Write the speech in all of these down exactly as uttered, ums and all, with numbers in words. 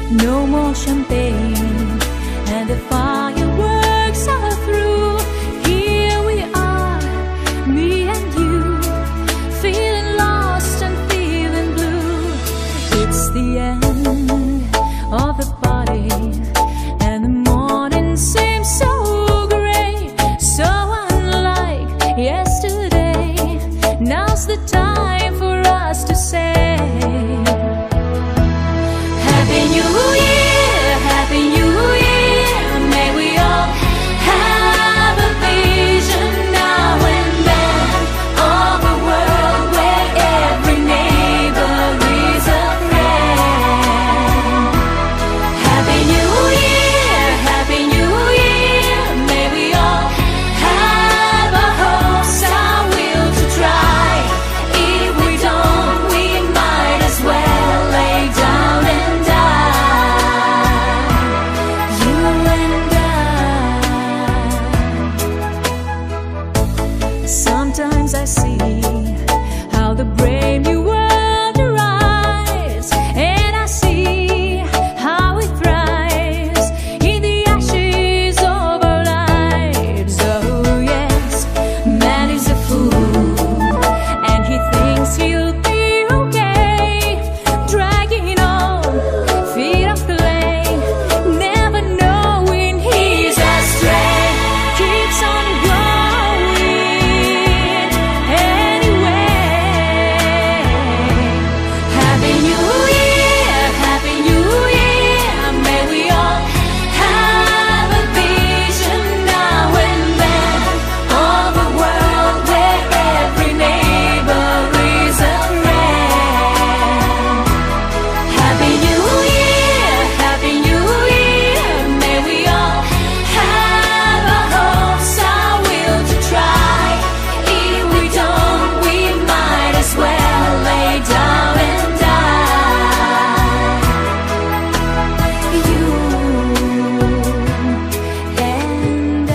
no more champagne, and the fireworks are through. Here we are, me and you, feeling lost and feeling blue. It's the end of the party, and the morning seems so gray, so unlike yesterday. Now's the time for us to say Happy New Year, Happy New Year. May we all have a vision now and then of a world where every neighbor is a friend. Happy New Year, Happy New Year. May we all have our hopes, our will to try. If we don't, we might as well lay down and die. You and I. Sometimes I see how the brave new world arrives, and I see how it thrives in the ashes of our lives. Oh yes, man is a fool, and he thinks he'll be okay, dragging on feet of clay, never knowing he's astray, keeps on going anyway. Happy New Year, Happy New Year. May we all have a vision now and then of a world where every neighbor is a friend. Happy New Year, Happy New Year. May we all have our hopes, our will to try. If we don't, we might as well lay down and die. You and I.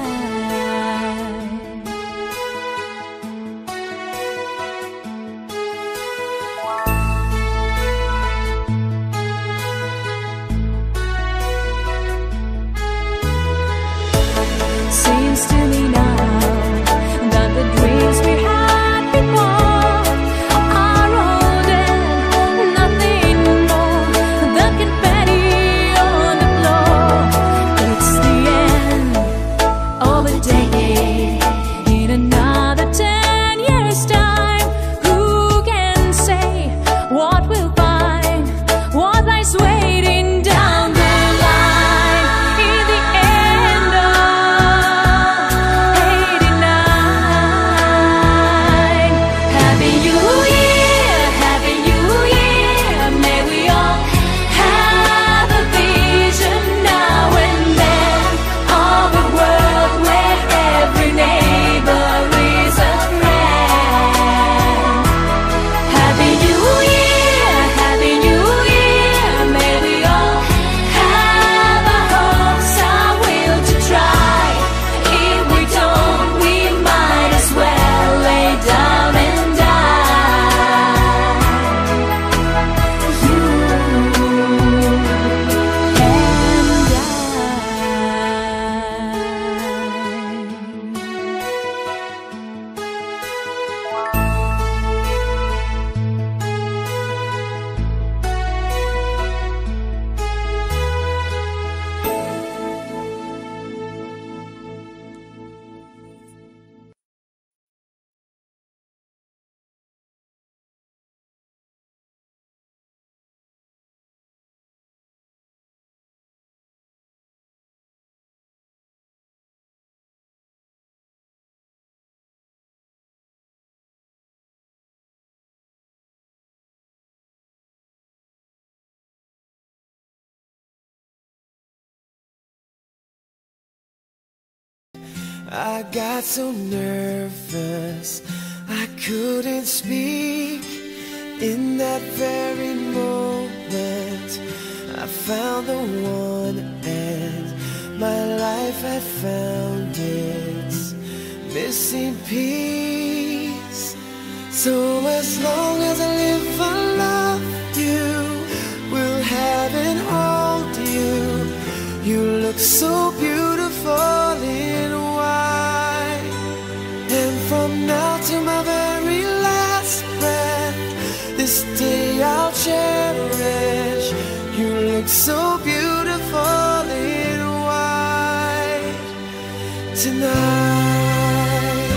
Seems to me now that the dreams we had before are old and nothing more. The confetti on the floor. It's the end of a decade. In another ten years' time, who can say what we'll find? What lies waiting down the line? In the end of eighty-nine. Happy New Year, Happy New Year. May we all have a vision now and then of a world where every neighbor is a friend. Happy New Year, Happy New Year. May we all have our hopes, our will to try. If we don't, we might as well lay down and die. You I got so nervous I couldn't speak. In that very moment I found the one, and my life had found its missing piece. So as long as I live, I love you. We'll have it all. day I'll cherish. You look so beautiful in white tonight.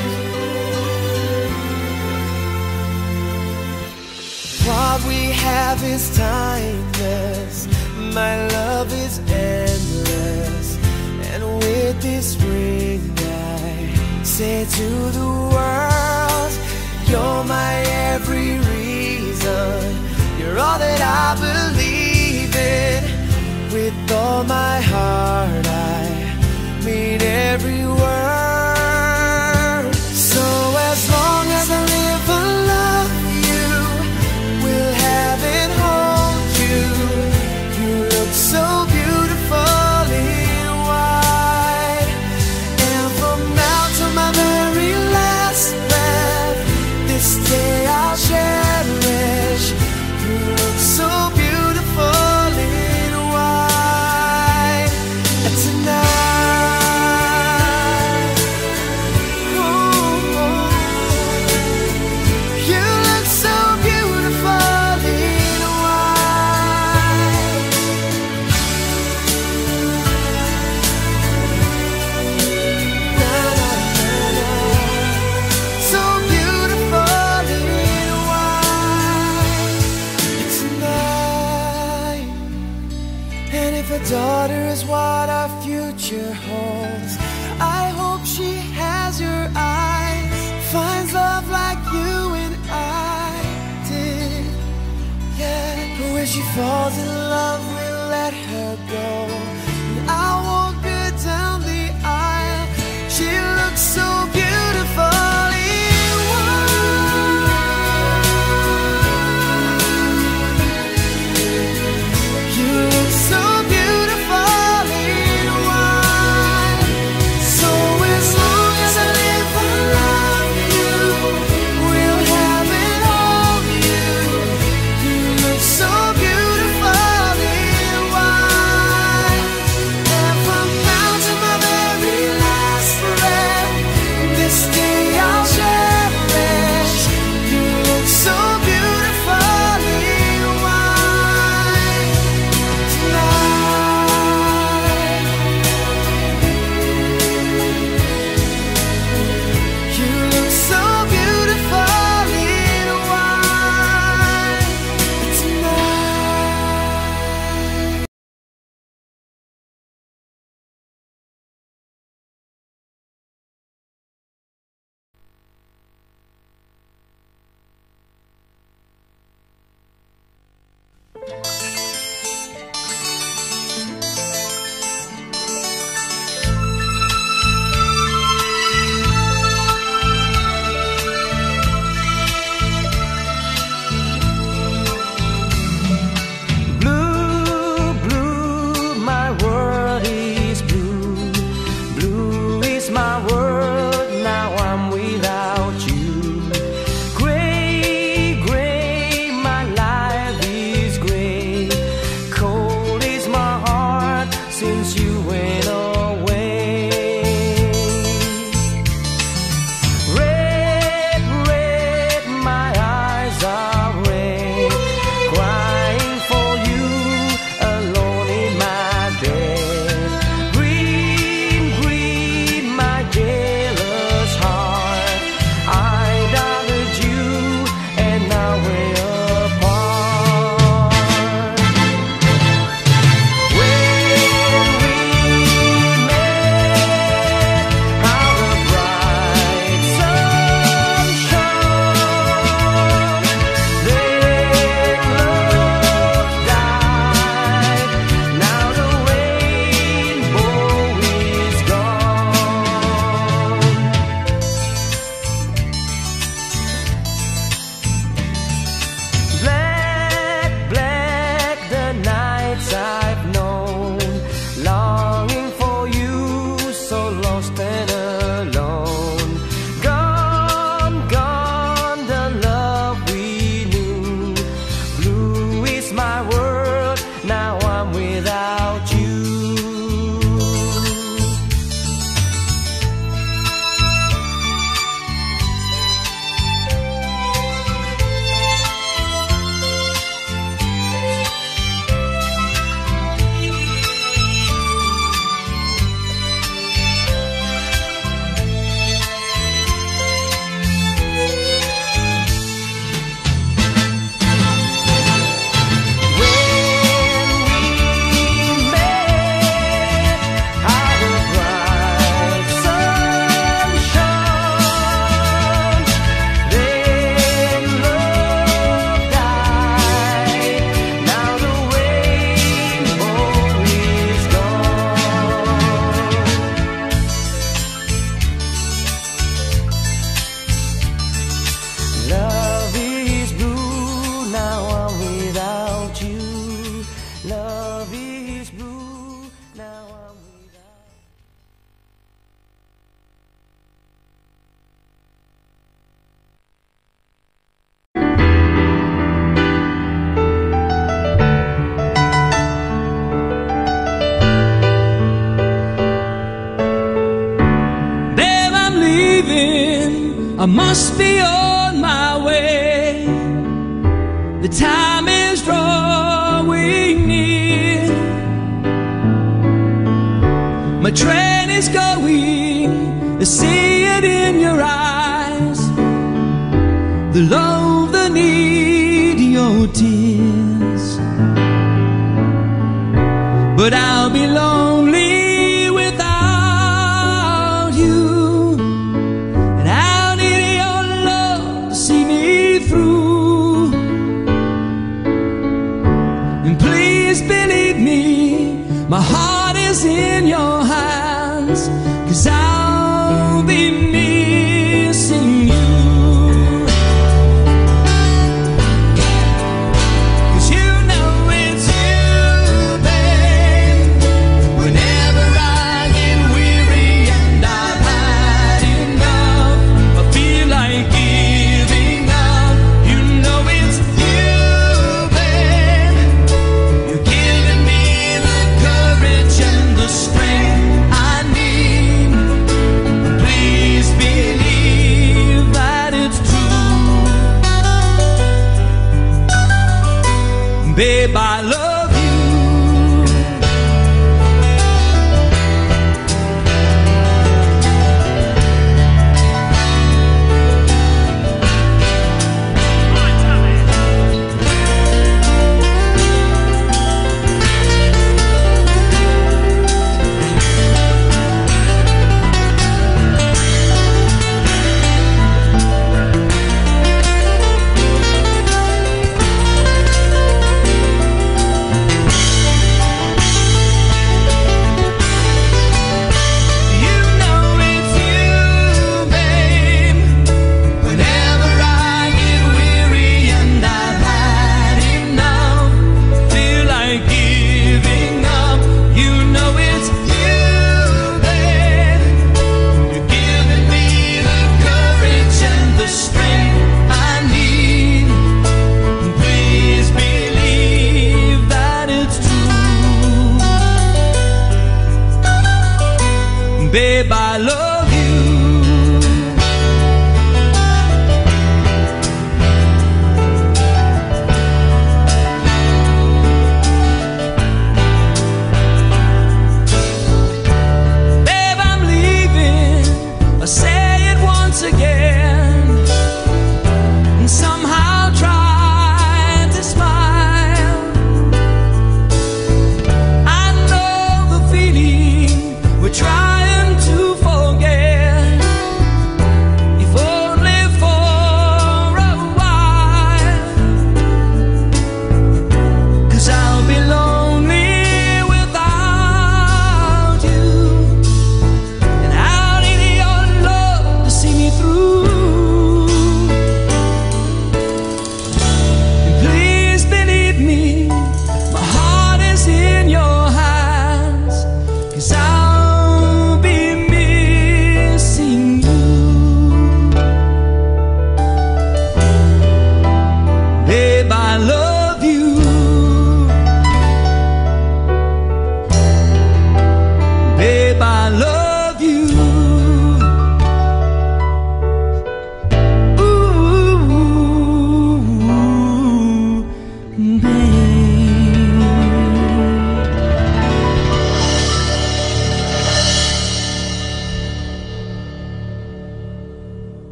What we have is timeless, my love is endless, and with this ring I say to the world, you're my every reason, you're all that I believe in. With all my heart I mean every word. So as long as I live I love you, will have and hold you. You look so beautiful in white, and from now to my very last breath, this day I'll cherish. You look so beautiful in white tonight. Ooh, you look so beautiful in white. Na, na, na, na. So beautiful in white tonight. And if a daughter is what our future holds, I hope she has your eyes, finds love like you and I did. Yeah, but when she falls in love, we'll let her go, and I'll walk her down the aisle. She looks so beautiful in white. You look so beautiful in white. So as long as I live I love you, will have and hold you. You look so beautiful in white, and from must be on my way. The time is drawing near. My train is going, I see it in your eyes. The love, the need, your tears. But I'll be lonely without you, and I'll need your love to see me through. And please believe me, my heart is in your hands, 'cause I'll be missing you. Babe, I love you.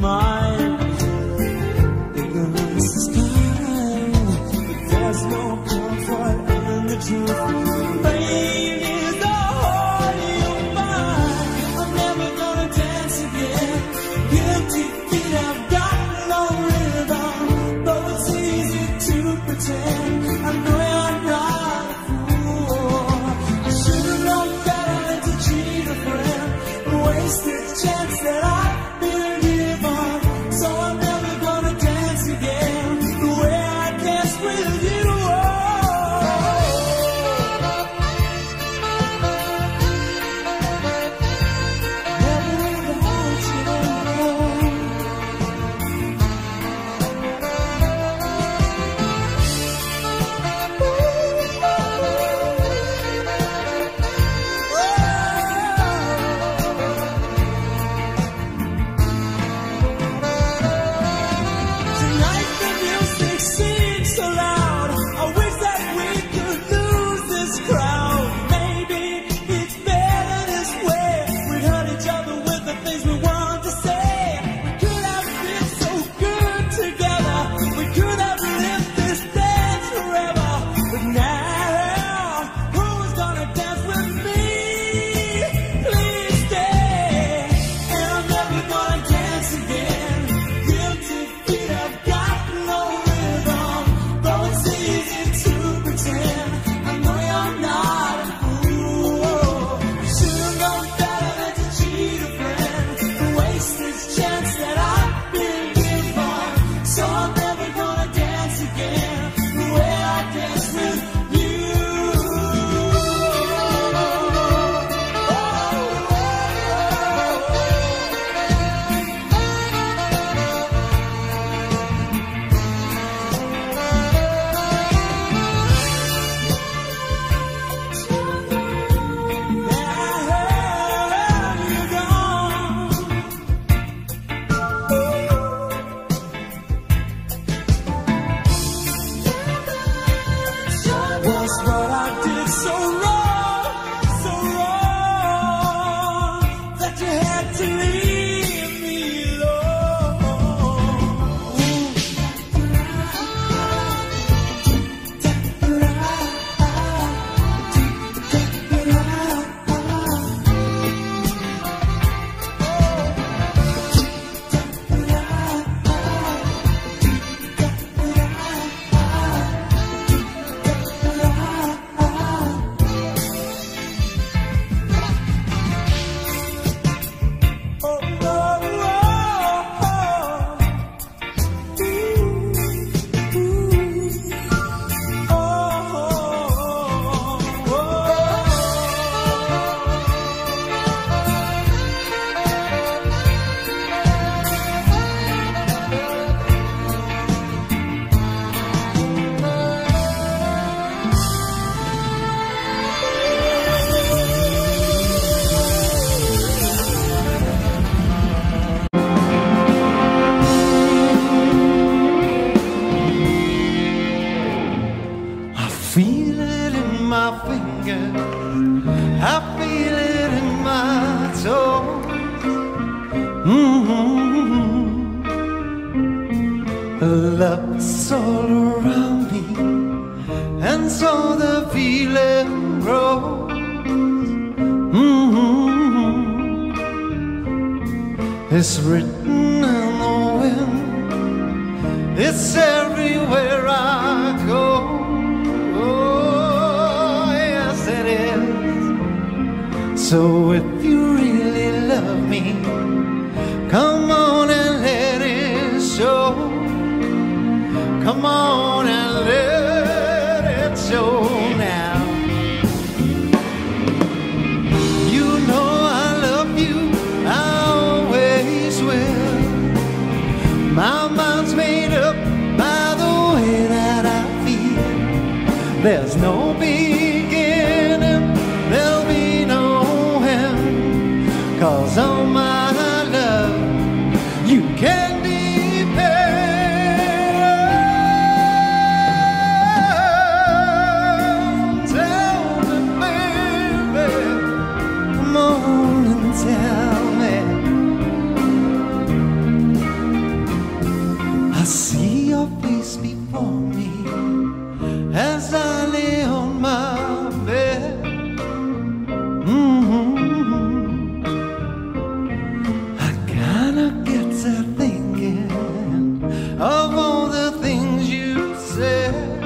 mind. Ignorance is kind, but there's no comfort in the truth. Pain is the heart of your mind. I'm never gonna dance again. Guilty feet have got no rhythm, though it's easy to pretend. I know you're not a fool. I should've known better than to cheat a friend and waste this chance that I've been given. So I'm never gonna dance again the way I danced with you. Tonight the music seems so loud. I wish that we could lose this crowd. Maybe it's better this way. We hurt each other with the things we want to say. We could have been so good together. We could have lived this dance forever. But now, who's gonna dance with me? Please stay. And I'm never gonna dance again. Guilty feet have got no rhythm, though it's easy to pretend. I know you're not a fool. You should've known better than to cheat a friend and waste this chance that I've been given. So I'm never gonna dance again the way I danced with you. Was what I did so wrong, so wrong, that you had to leave me I feel it in my fingers, I feel it in my toes. Mm-hmm. Love's all around me, and so the feeling grows. Mm-hmm. It's written in the wind, it's everywhere I go. Oh, yes it is. So if you really love me, come on and let it show. Come on and let it show now. You know I love you, I always will. My mind's made up by the way that I feel. There's no beginning, there'll be no end. 'Cause on my love, you can depend. Tell me, baby, come on and tell me. for me as I lay on my bed. Mm-hmm. I kinda get to thinking of all the things you said.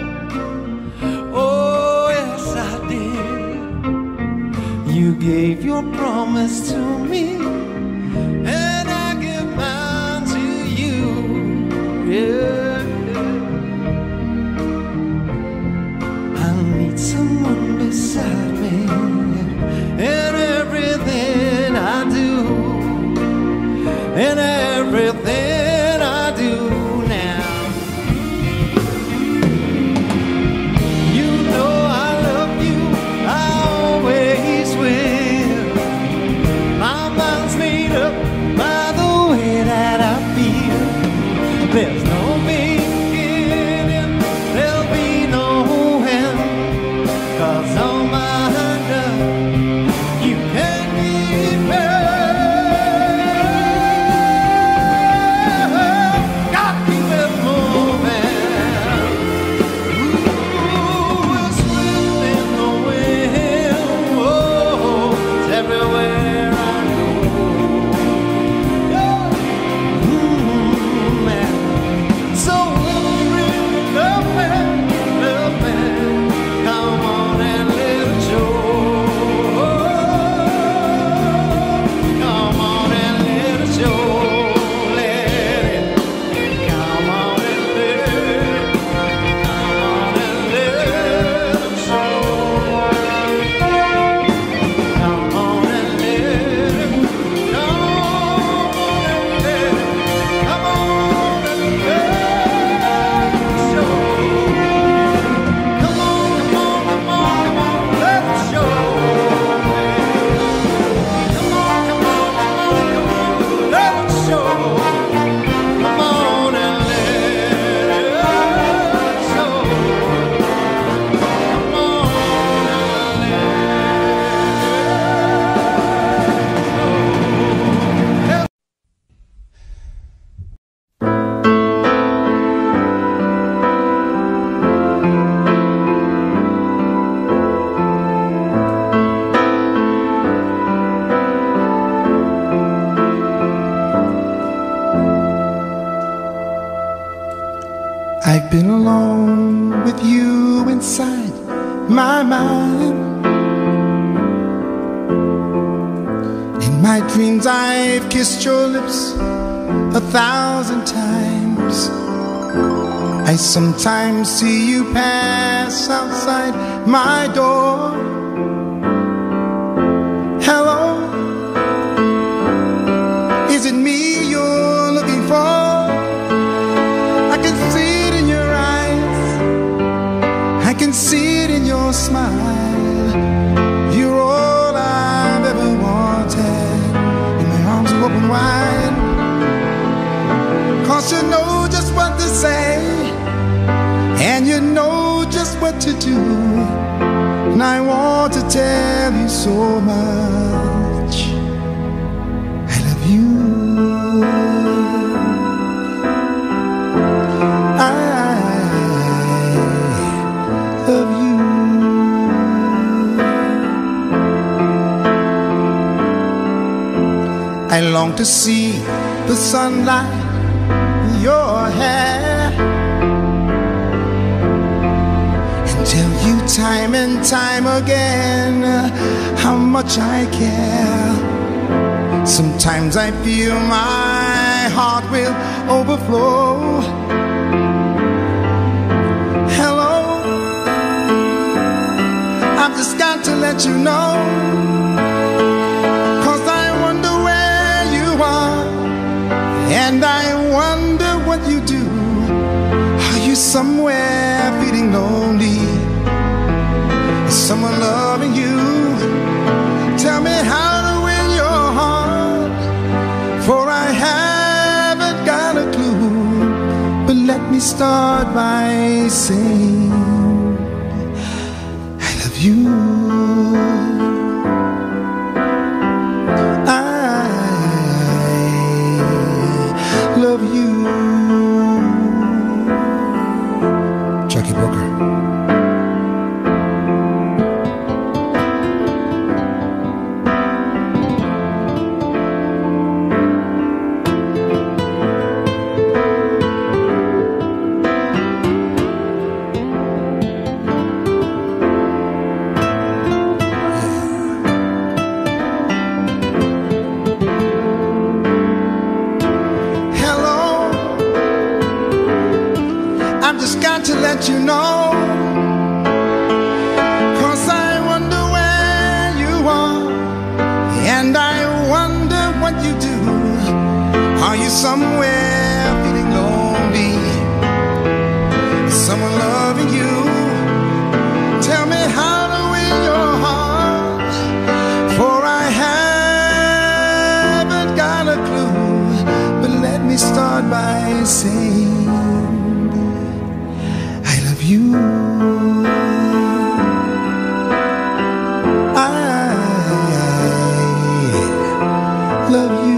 Oh yes, I did. You gave your promise to me, and I give mine to you. Yeah, I need someone beside me in everything I do, in everything I do now. You know I love you, I always will. My mind's made up by the way that I feel. There's no beginning, there'll be no end, 'cause all my love you can give me. Got to keep it moving. Ooh, we're swift in the wind. Oh, it's everywhere I go. Yeah. Mm, man. So love me, love me, love me. Come on and let it show. Come on and let it show. Let it. Come on and let it. Come on and let it show. Come on and let it. Come on and let it. Come on and let it show. Come on, come on, come on, come on, let it show. Come on, come on, come on, come on, let it show. Come on and let it show. Come on and let it show. I've been alone with you inside my mind. In my dreams I've kissed your lips a thousand times. I sometimes see you pass outside my door. Hello, is it me you're looking for? I can see it in your eyes, I can see it in your smile. You're all I've ever wanted, and my arms are open wide. 'Cause you know just what to say, and you know just what to do. And I want to tell you so much, I love you. I love you. I long to see the sunlight in your hair, and tell you time and time again how much I care. Sometimes I feel my heart will overflow. Hello, I've just got to let you know, 'cause I wonder where you are, and I wonder what you do. Are you somewhere feeling lonely? Is someone loving you? Tell me how to win your heart, for I haven't got a clue. But let me start by saying I love you. I love you. got to let you know, 'cause I wonder where you are, and I wonder what you do. Are you somewhere feeling lonely? Someone loving you? Tell me how to win your heart, for I haven't got a clue. But let me start by saying I love you. I love you.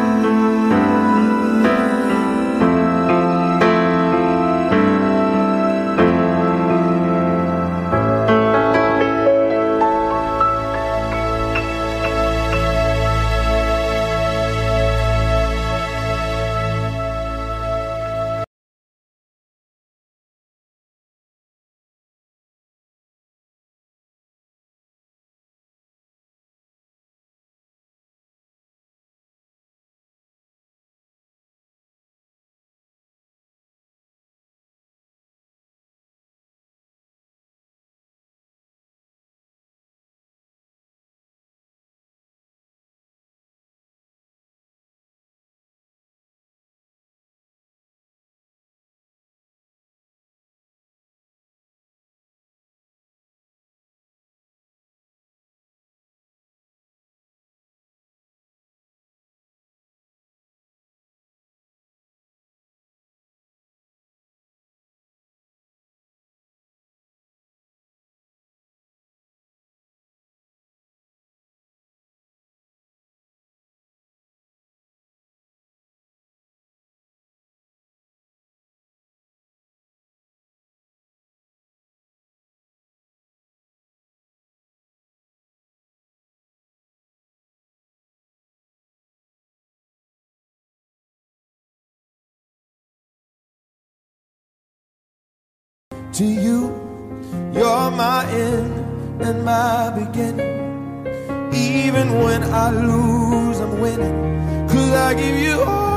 To you, you're my end and my beginning. Even when I lose, I'm winning, 'cause I give you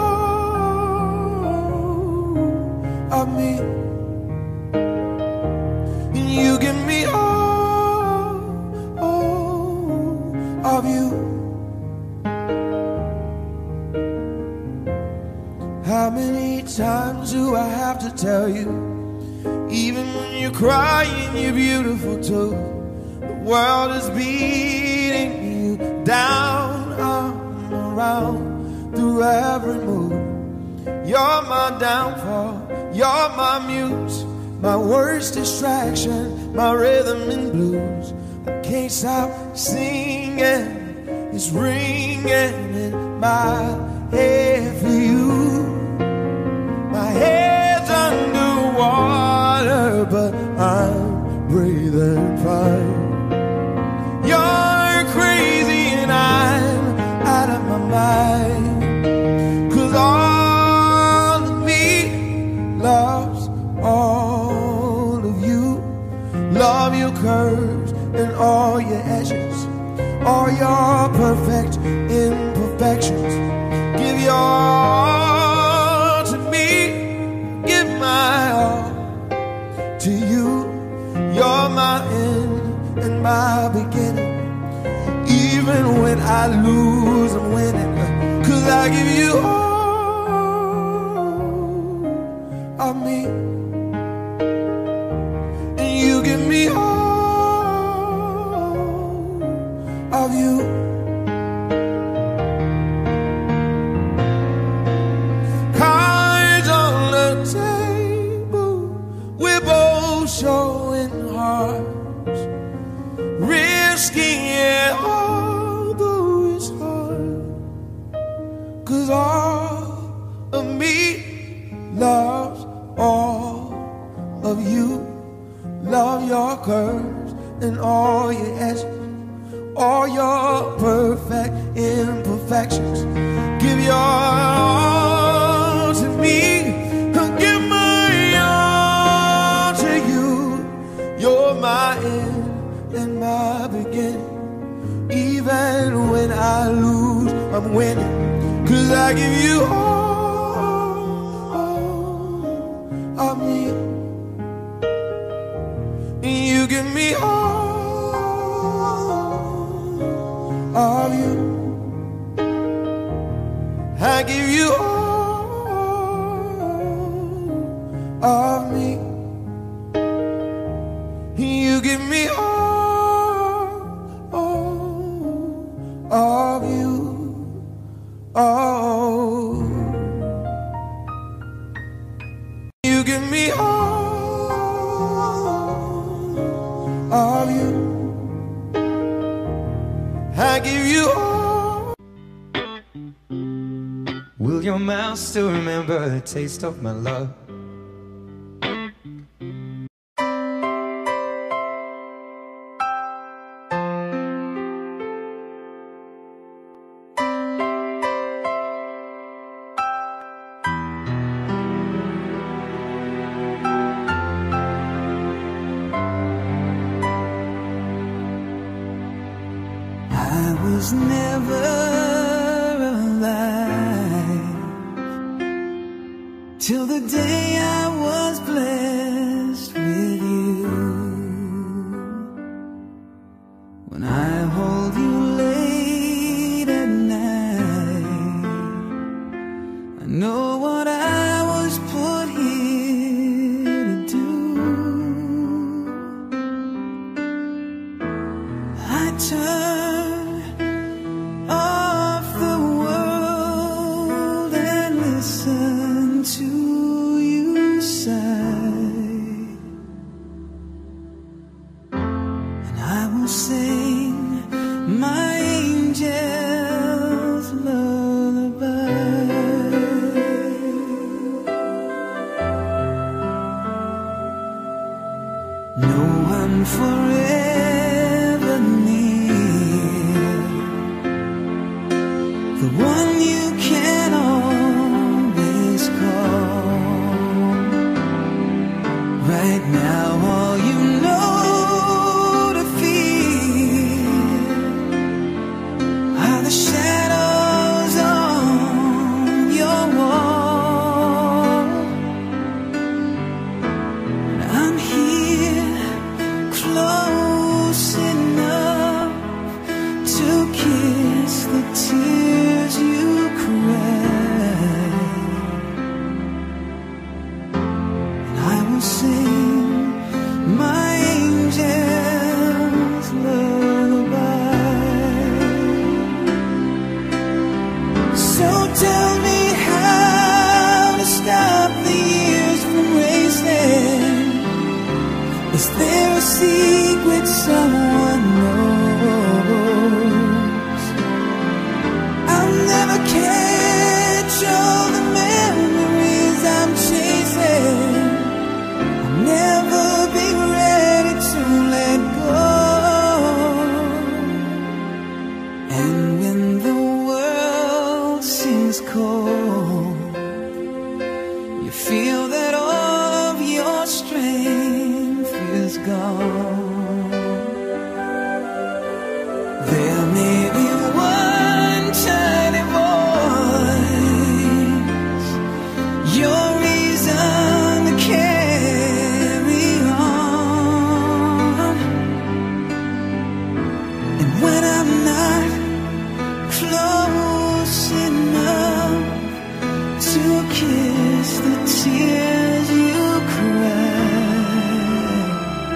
all of me, and you give me all, all of you. How many times do I have to tell you? Even when you're crying, you're beautiful too. The world is beating you down, I'm around through every mood. You're my downfall, you're my muse, my worst distraction, my rhythm and blues. I can't stop singing, it's ringing in my head for you. My head's underwater, but I'm breathing fine. You're crazy and I'm out of my mind, 'cause all of me loves all of you. Love your curves and all your edges, all your perfect imperfections. Give your all to me, give my all to you. You're my end and my beginning. Even when I lose, I'm winning, 'cause I give you all of me, and you give me all of you. Cards on the table, we're both showing hearts, risking it all, though it's hard, 'cause all of me loves all of you. Love your curves and all your edges, all your perfect imperfections. Give your all to me, give my all to you. You're my end and my beginning. Even when I lose, I'm winning, 'cause I give you all of me, of me. You give me all, all of you, oh. You give me all of you. I give you all. Will your mouth still remember the taste of my love? I was never alive till the day I was blessed with you. When I hold you late at night, I know what I was put here to do. I turn off the world and listen to you sigh, and I will sing my angel's lullaby. No, I'm forever near, the one you can always call. Right now all you know to fear are the shadows on your wall. And I'm here close enough to kiss the tears you cry, and I will sing my angel's lullaby. So tell me how to stop the years from racing. Is there a secret someone knows? I'll never catch all the memories I'm chasing. I'll never be ready to let go. And when the world seems cold, you feel that all of your strength is gone. There may be one tiny voice, your reason to carry on. And when I'm not close enough to kiss the tears you cry,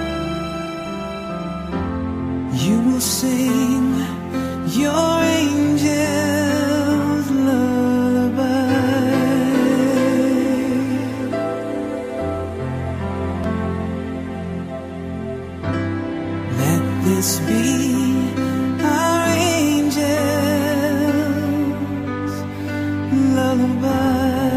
you will sing your angel's lullaby. Let this be our angel's lullaby.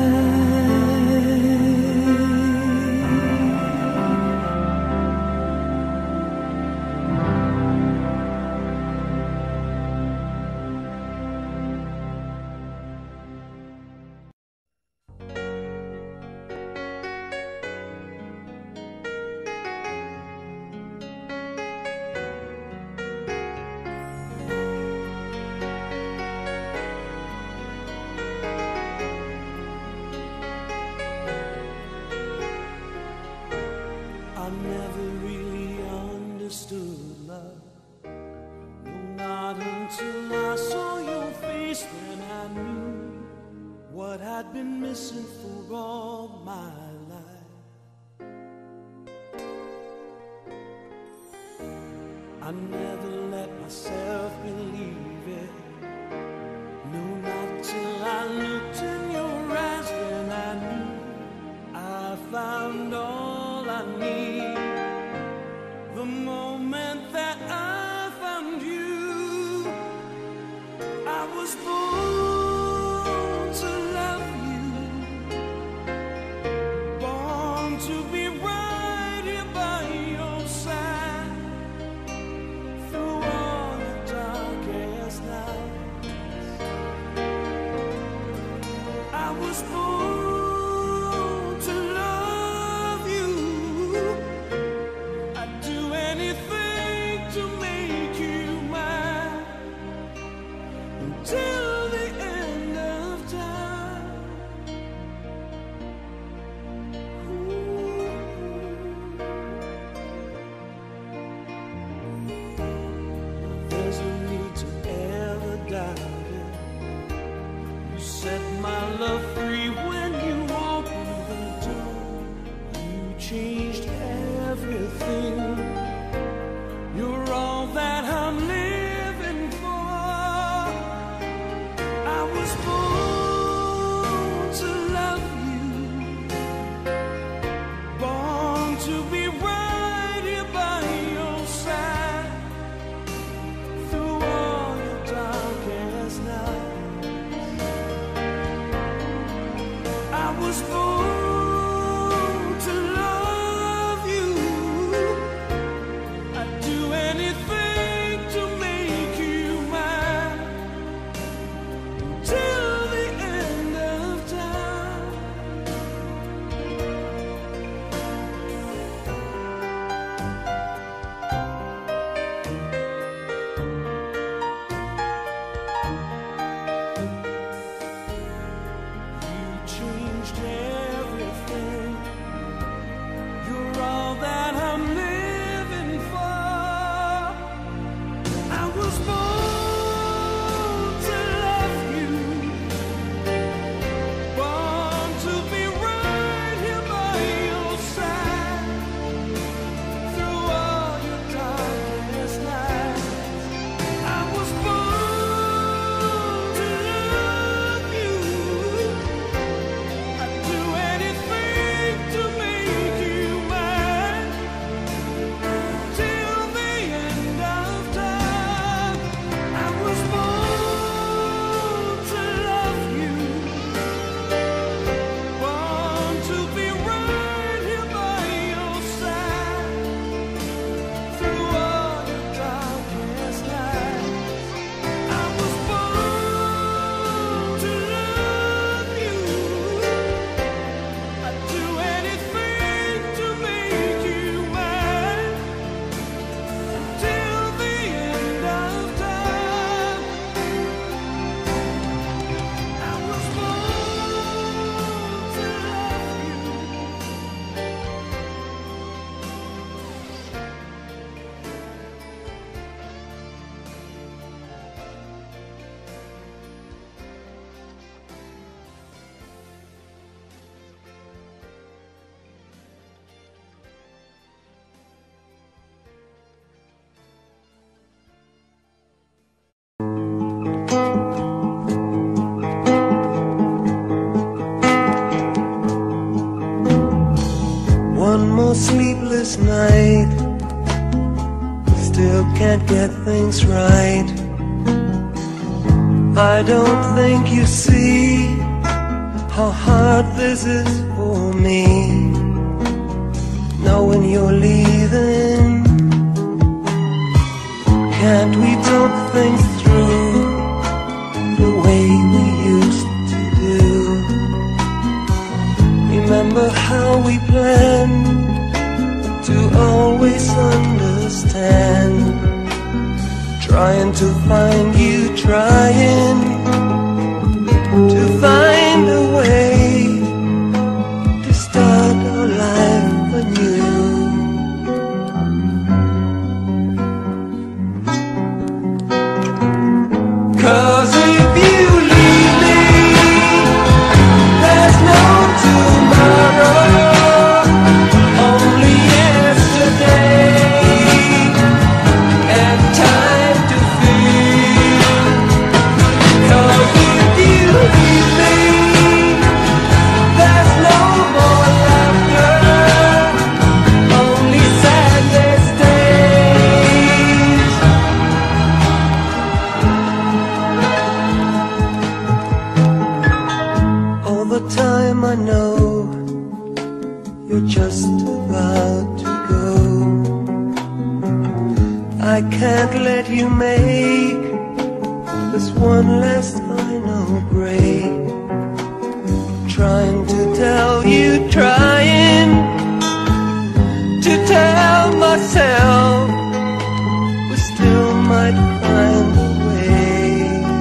I never really understood love. No, not until I saw your face, then I knew what I'd been missing for all my life. I never let myself believe it. No, not till I looked in your eyes, then I knew I found all I need. The moment that I found you, I was born to love you, born to be right here by your side through all the darkest nights. I was born to love you. I'd do anything to make you mine until the end of time. Ooh. There's no need to ever doubt it. You set my love free when you opened the door. You changed everything. You're all that I'm living for. I was born to love you, born to be right here by your side through all your darkest nights. I was born to love you. I'd do anything to make you mine till the end of time. You changed everything. You're all that I'm living for. I was born to love you, born to be right here by your side through all your darkest nights. I was born to love you. I'd do anything to make you mine till the end of time. I was born to love you, born to be right here by your side through all your darkest nights. I was born to love you. I'd do anything to make you mine until the end of time. I was born to love you. One more sleepless night, still can't get things right. I don't think you see how hard this is for me, knowing you're leaving. Can't we talk things through the way we used to do? Remember how we planned to always understand, trying to find you, trying to find a way to start our life anew. Cause if you leave me, there's no tomorrow, only yesterday. were just about to go. I can't let you make this one last final break. Trying to tell you, trying to tell myself we still might find a way.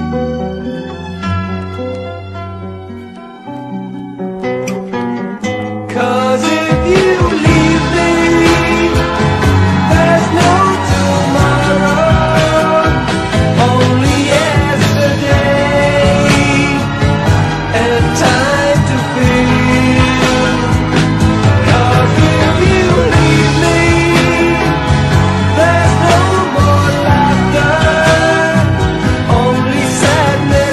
'Cause if you leave me, there's no tomorrow, only yesterday and time to feel. 'Cause if you leave me, there's no more laughter, only sadness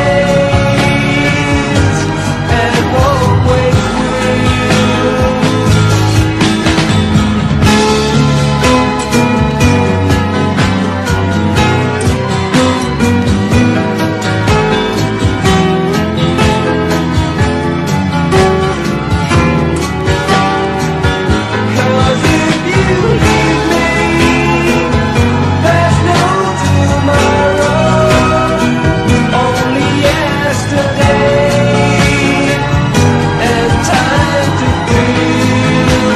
stays and won't wait for you. Cause if you leave me, there's no tomorrow, only yesterday and time to feel.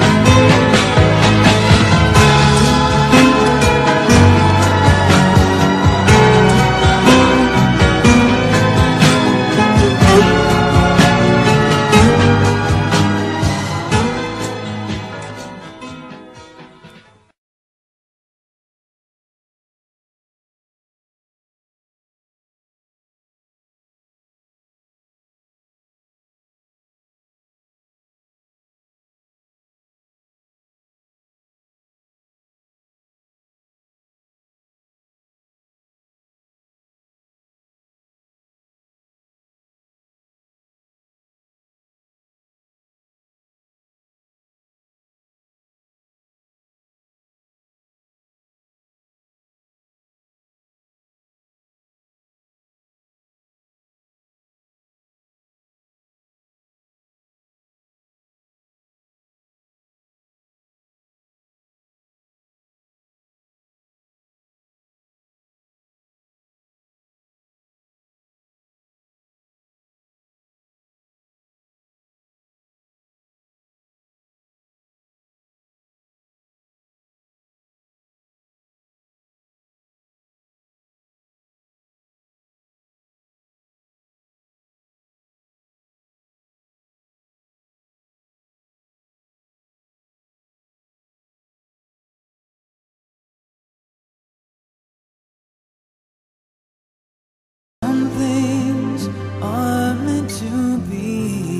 Some things are meant to be.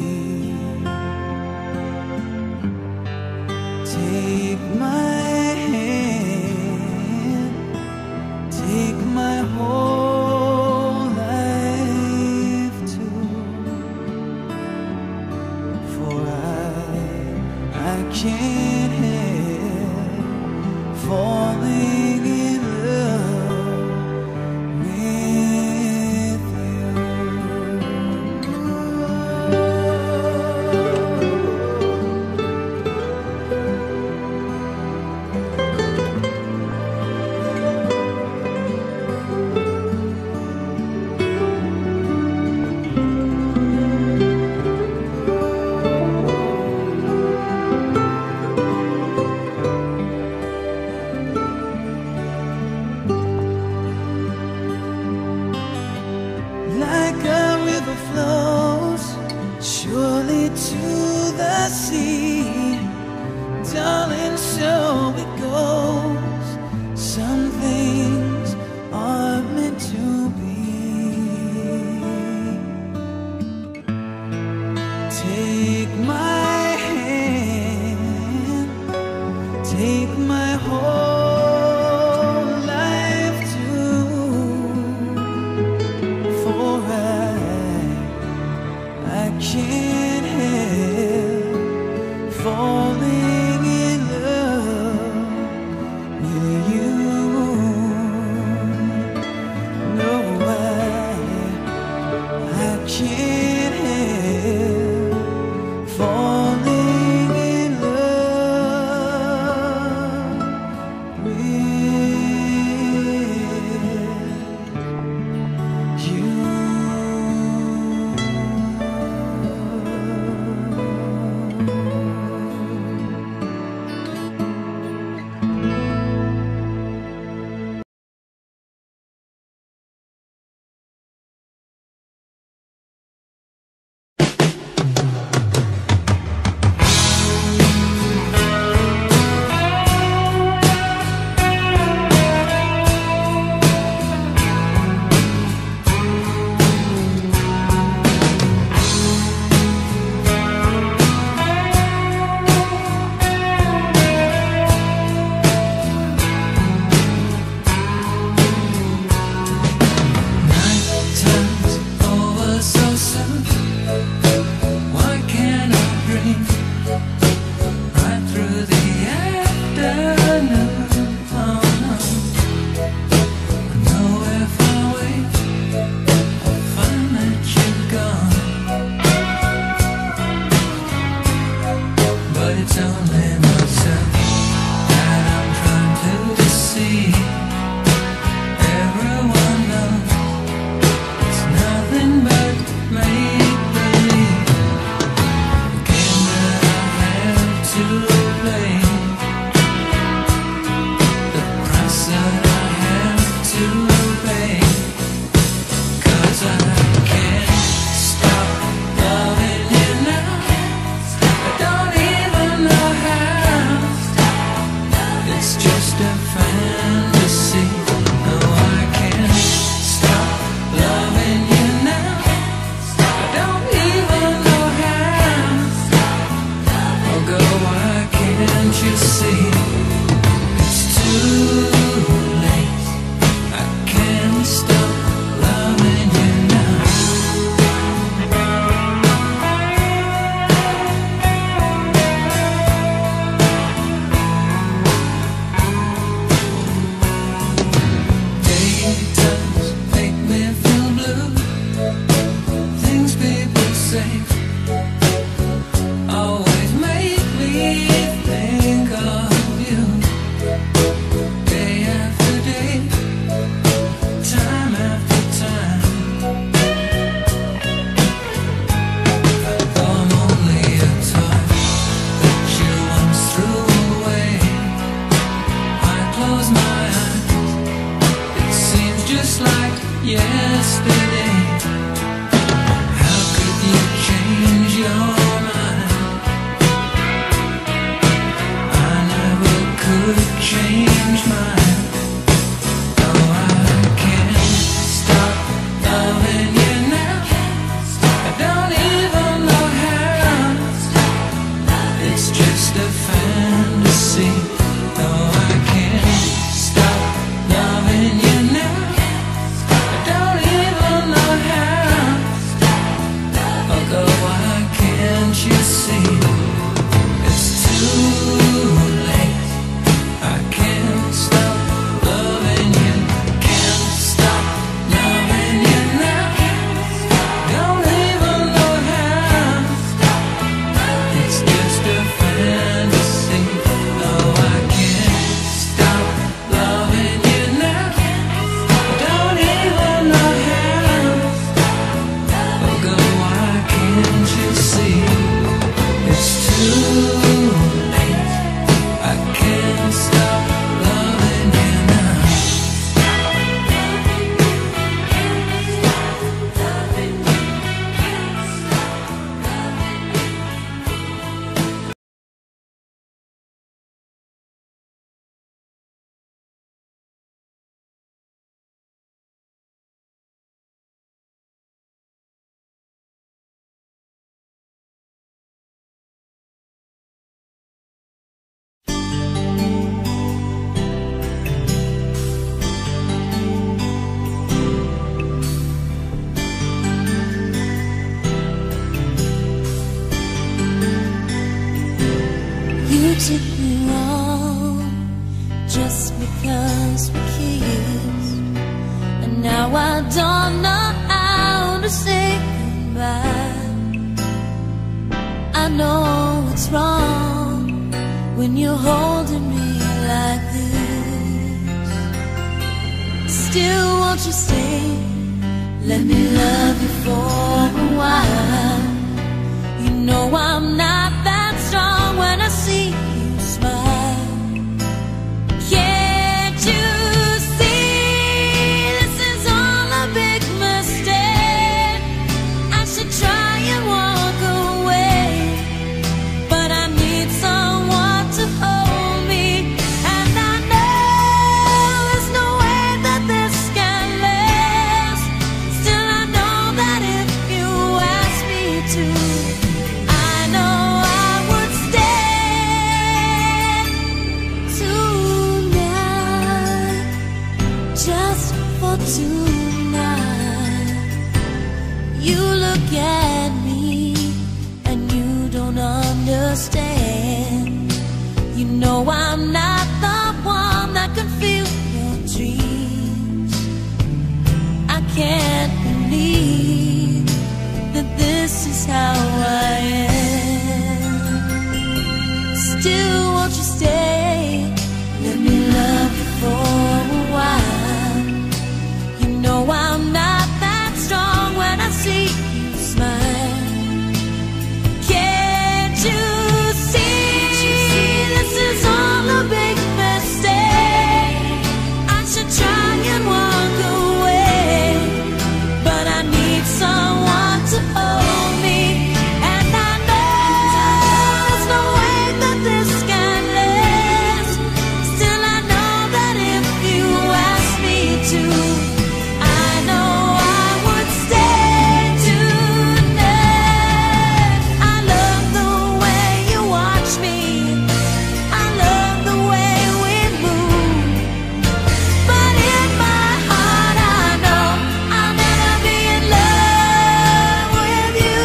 Take my hand, take my whole life too. For I, I can't help falling in love with you. Like a river flows surely to the sea, darling, so it goes. Some things are meant to be. Take my hand, take my whole life too. For I, I can't help falling in love with you. No, I, I can't help falling it's only myself that I'm trying to deceive. Everyone knows it's nothing but make-believe. The game that I have to play, the price that I have to pay, 'cause I can't stop loving you now. I don't even know how. It's just a fantasy. No, I can't stop loving you now. I don't even know how. Oh, girl, why can't you see? It's too late. I can't stop loving you now. Daytimes make me feel blue. Things people say always make me think of you. Day after day, time after time. Though I'm only a toy that you once threw away, I close my eyes, it seems just like yesterday. How could you change your mind? I never could change mine. No, I can't stop loving you now. I don't even know how. It's just a fantasy. No, I can't stop loving you now. I don't even know how. Oh, girl, why can't you see? It's too late. I can't stop loving you. Can't stop loving you now. Don't even know how. It's just a fantasy. No, I can't stop loving you now. Don't even know how. Oh, girl, why can't you see? It's too late. I can't stop loving you now. You took me wrong just because we kissed, and now I don't know how to say goodbye. I know it's wrong when you're holding me like this. Still, won't you stay? Let me love you for a while. You know I'm not that strong when I see you smile. Can't you see this is all a big mistake? I should try and walk away, but I need someone to hold me, and I know there's no way that this can last. Still, I know that if you ask me to, I know I would stay tonight, just for tonight. You look at me and you don't understand. You know I'm not the one that can feel your dreams. I can't believe that this is how I am. Still, won't you stay? Let me love you for a while. You know I'm not that strong when I see you smile. Can't you see this is all a big mistake? I should try and walk away, but I need someone to hold me. And I know there's no way that this can last. Still, I know that if you ask me to, I know I would stay tonight. I love the way you watch me. I love the way we move. But in my heart, I know I'll never be in love with you.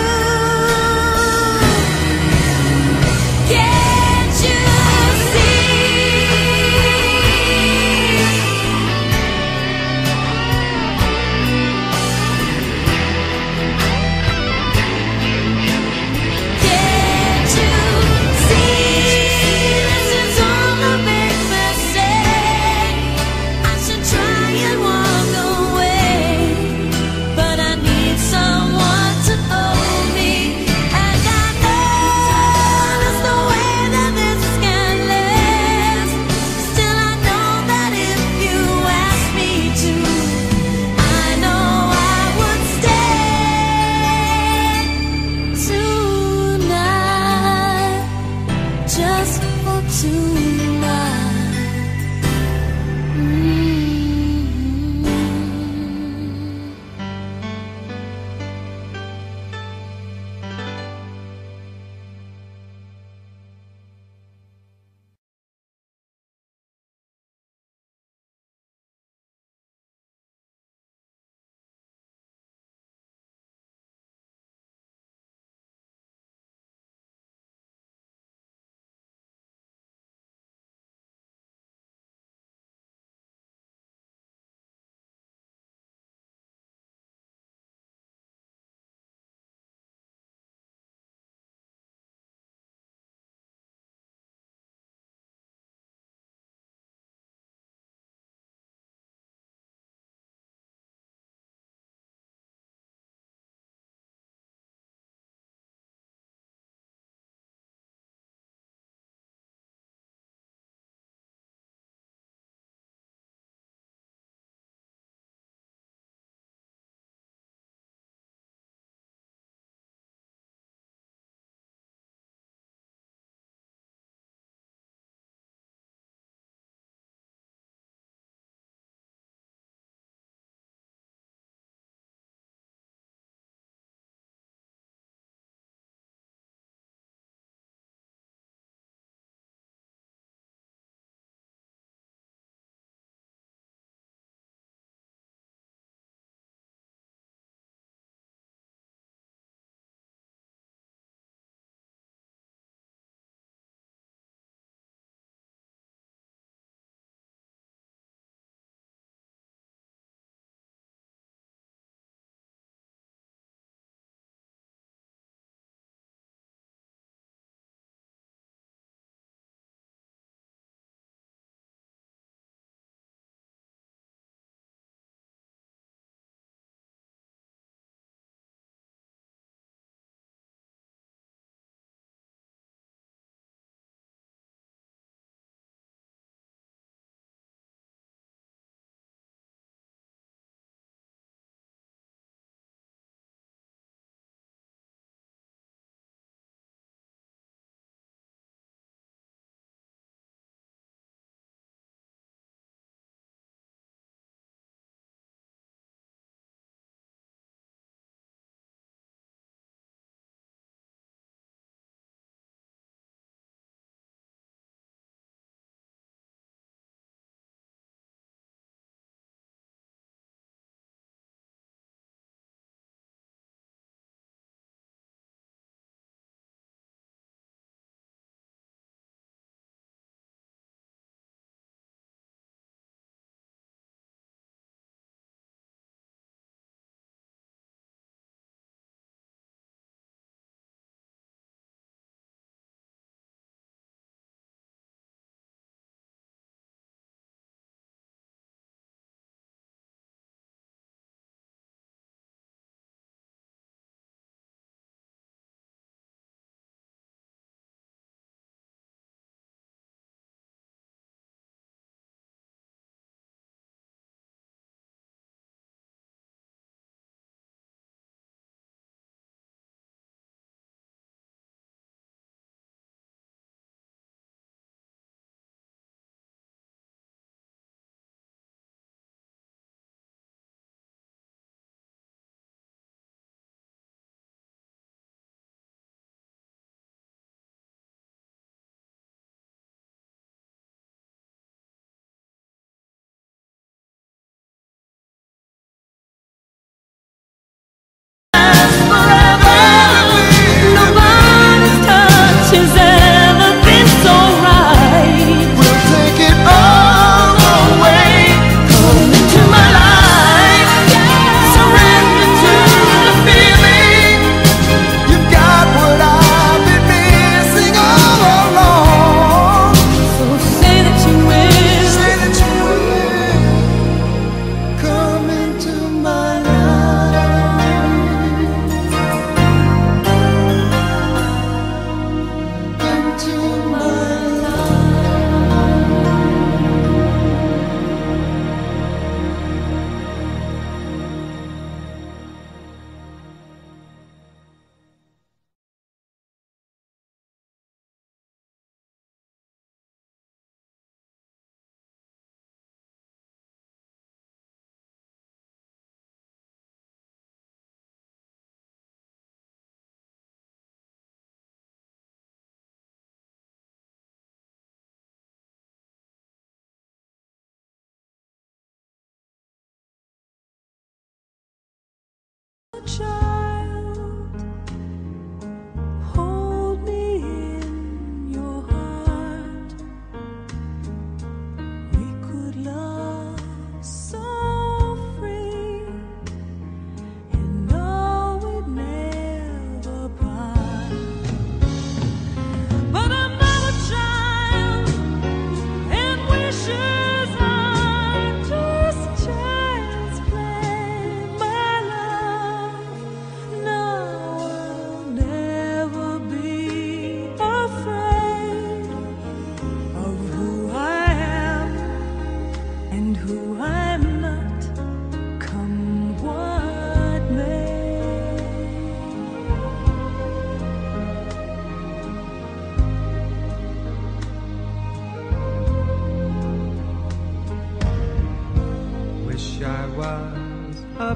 Can't you see? Can't you see? This is all a big mistake. I should try and walk away, but I need someone to hold me. And I know there's no way that this can last. Still, I know that if you ask me to, I know I would stay tonight, just for tonight.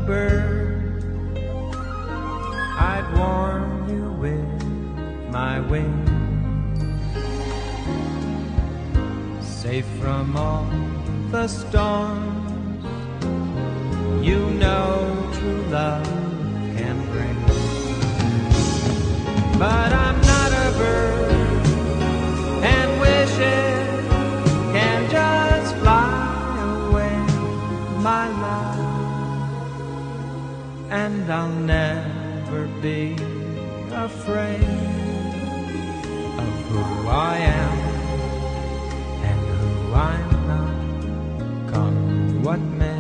bird, I'd warm you with my wings, safe from all the storms you know true love can bring. But I'm not a bird, and wishes can just fly away, my love, and I'll never be afraid of who I am and who I'm not, come what may.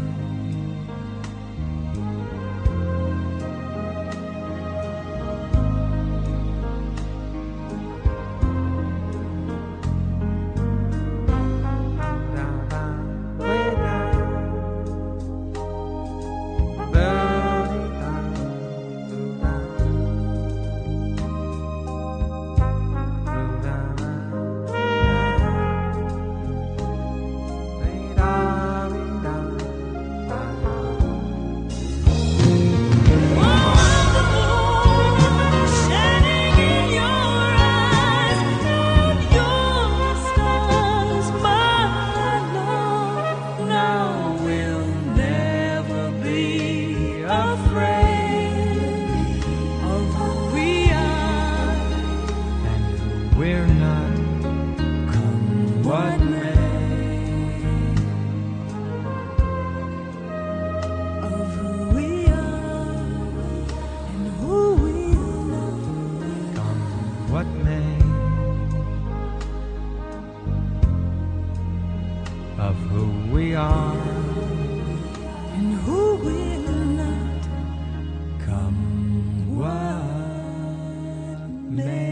We're not, come what may, of who we are and who we are. come what may, of who we are And who will not come what may.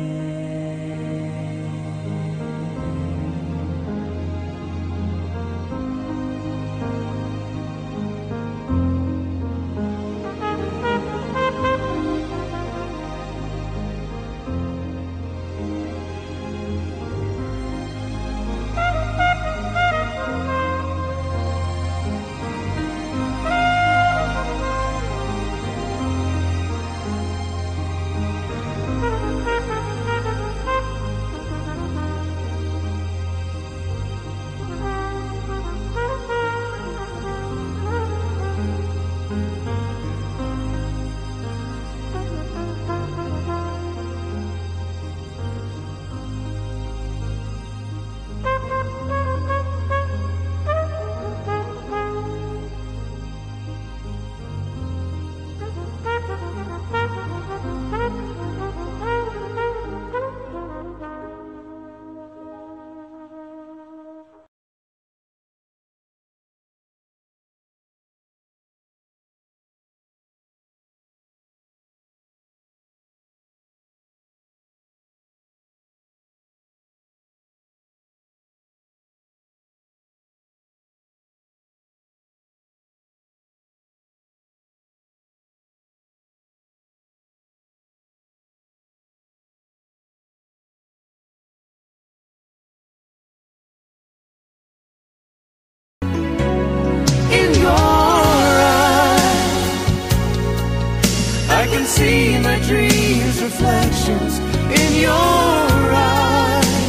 I can see my dreams, reflections in your eyes.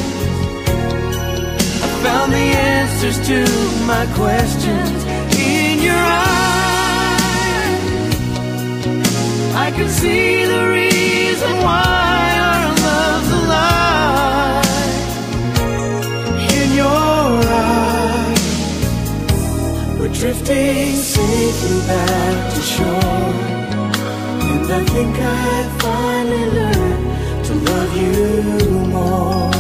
I found the answers to my questions in your eyes. I can see the reason why our love's alive. In your eyes, we're drifting safely back to shore. And I think I finally learned to love you more.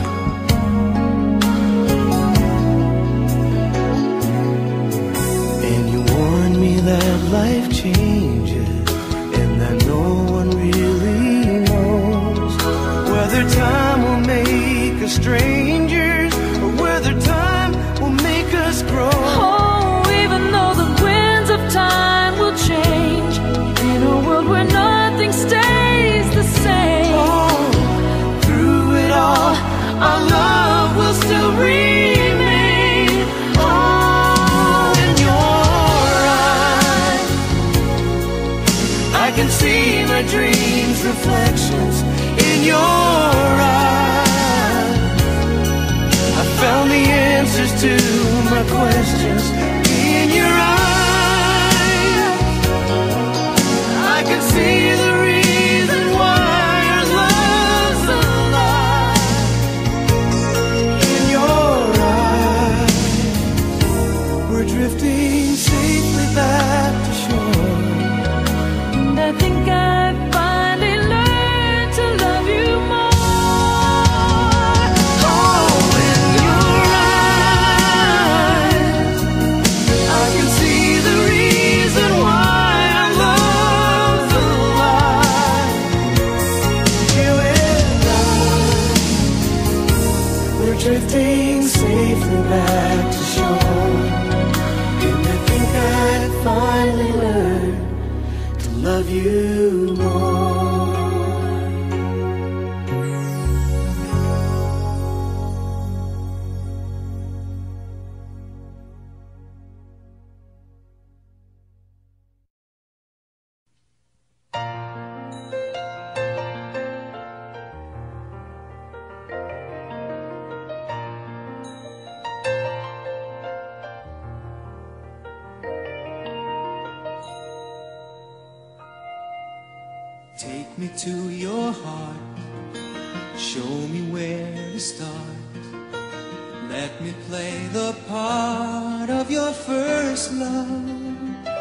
And you warned me that life changes, and that no one really knows whether time will make us strangers or whether time will make us grow. Oh, even though the winds of time will change, in a world where nothing stays the same. Oh, through it all, our love will still remain. Oh, in your eyes, eyes, just in your eyes, I can see the reason why our love's alive. In your eyes, we're drifting safely back to shore. And I think I finally learned to love you more. Oh, in your eyes, I can see the reason why our love's alive. You and I, we're drifting safely back to shore. And I think I finally learned to love you more. Take me to your heart, show me where to start. Let me play the part of your first love.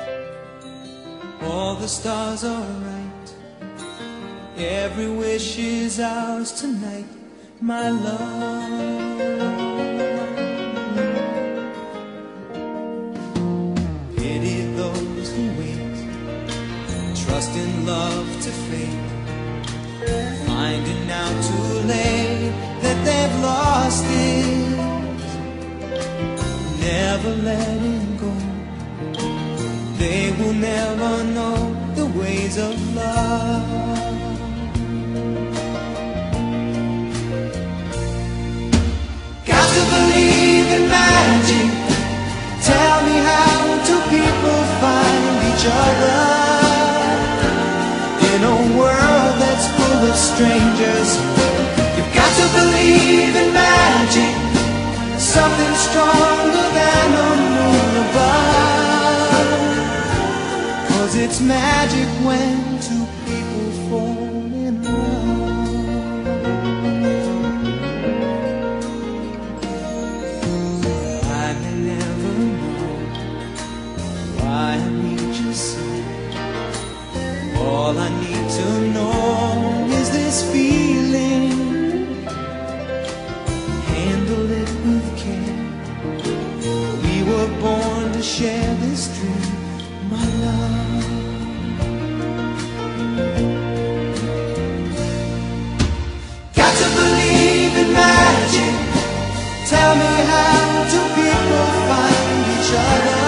All the stars are right, every wish is ours tonight, my love. Pity those who wait, trust in love to fate, finding out too late that they've lost it. Never letting go, they will never know the ways of love. Got to believe in magic. Tell me, how do people find each other in a world that's full of strangers? You've got to believe in magic, something stronger than a moon above. 'Cause it's magic when two people fall in love. I may never know why I need you so. All I need to know is this feeling. Handle it with care. We were born to share this dream, my love. Got to believe in magic. Tell me, how do people find each other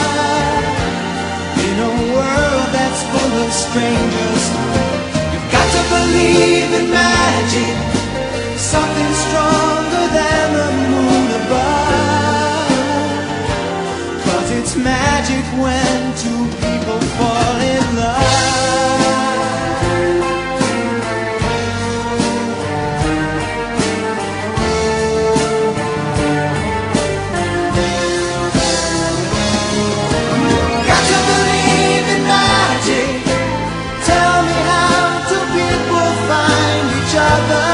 in a world that's full of strangers? You've got to believe in magic, something stronger than the moon above. 'Cause it's magic when two people fall in love. Got to believe in magic. Tell me, how do people find each other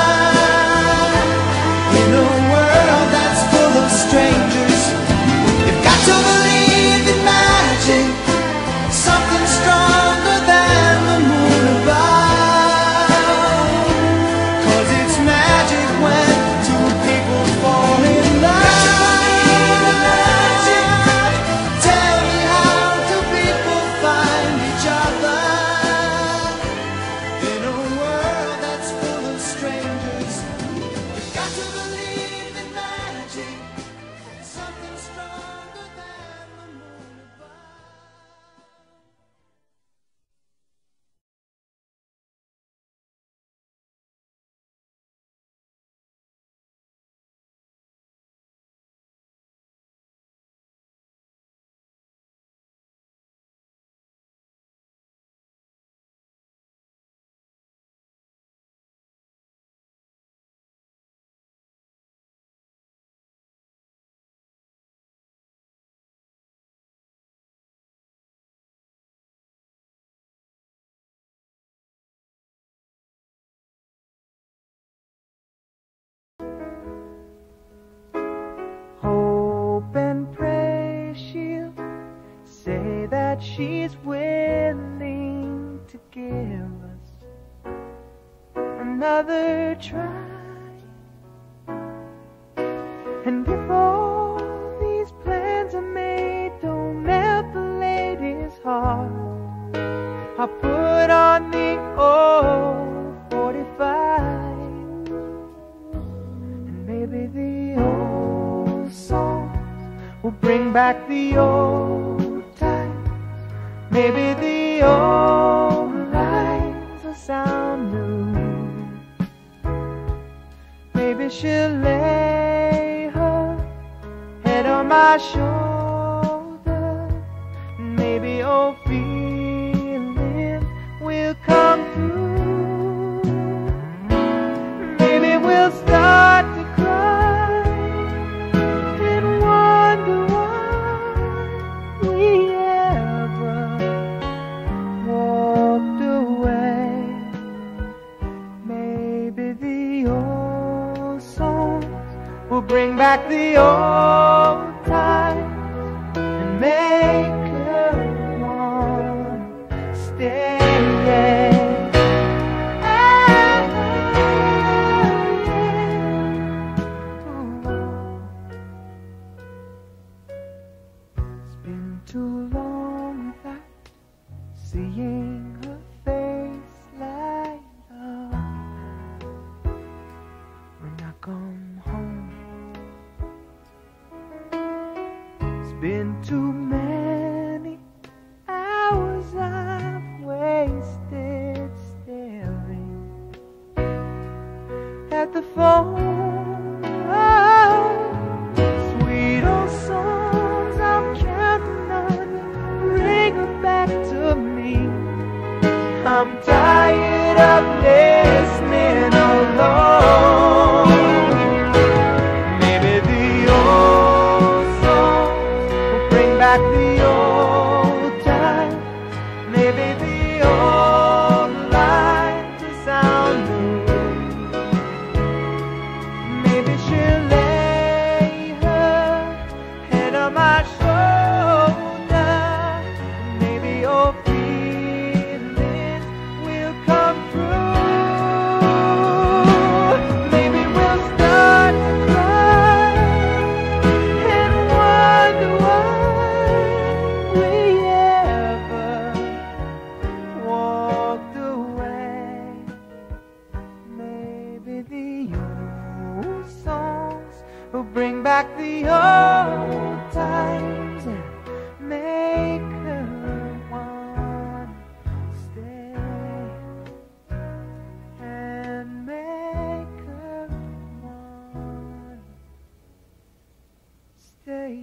in a world that's full of strangers? You've got to believe in magic, something stronger than the moon above. 'Cause it's magic when two people fall in love. Tell me, how do people find each other in a world that's full of strangers? You've got to believe in magic, something stronger than the moon above. she's willing to give us another try. And if all these plans are made, don't melt the lady's heart. I put on the old forty-five, and maybe the old songs will bring back the old times. Maybe the old lines will sound new. Maybe she'll lay her head on my shoulder. Maybe old feelings will come through. Maybe we'll start to cry and wonder why we ever walked away. Maybe the old songs will bring back the old times and make her want to stay. It's been too long without seeing her face light up when I come home. It's been too many hours I've wasted staring at the phone. Oh, sweet old songs I'm counting on you, bring them back to me. I'm tired of listening alone. Maybe the old songs will bring back the old times. Maybe the old lines will sound new. Maybe she'll lay her head on my shoulder. Maybe old feelings will come through. Maybe we'll start to cry and wonder why we ever walked away. Maybe the old songs will bring back the old times and make her want to stay, and make her want to stay.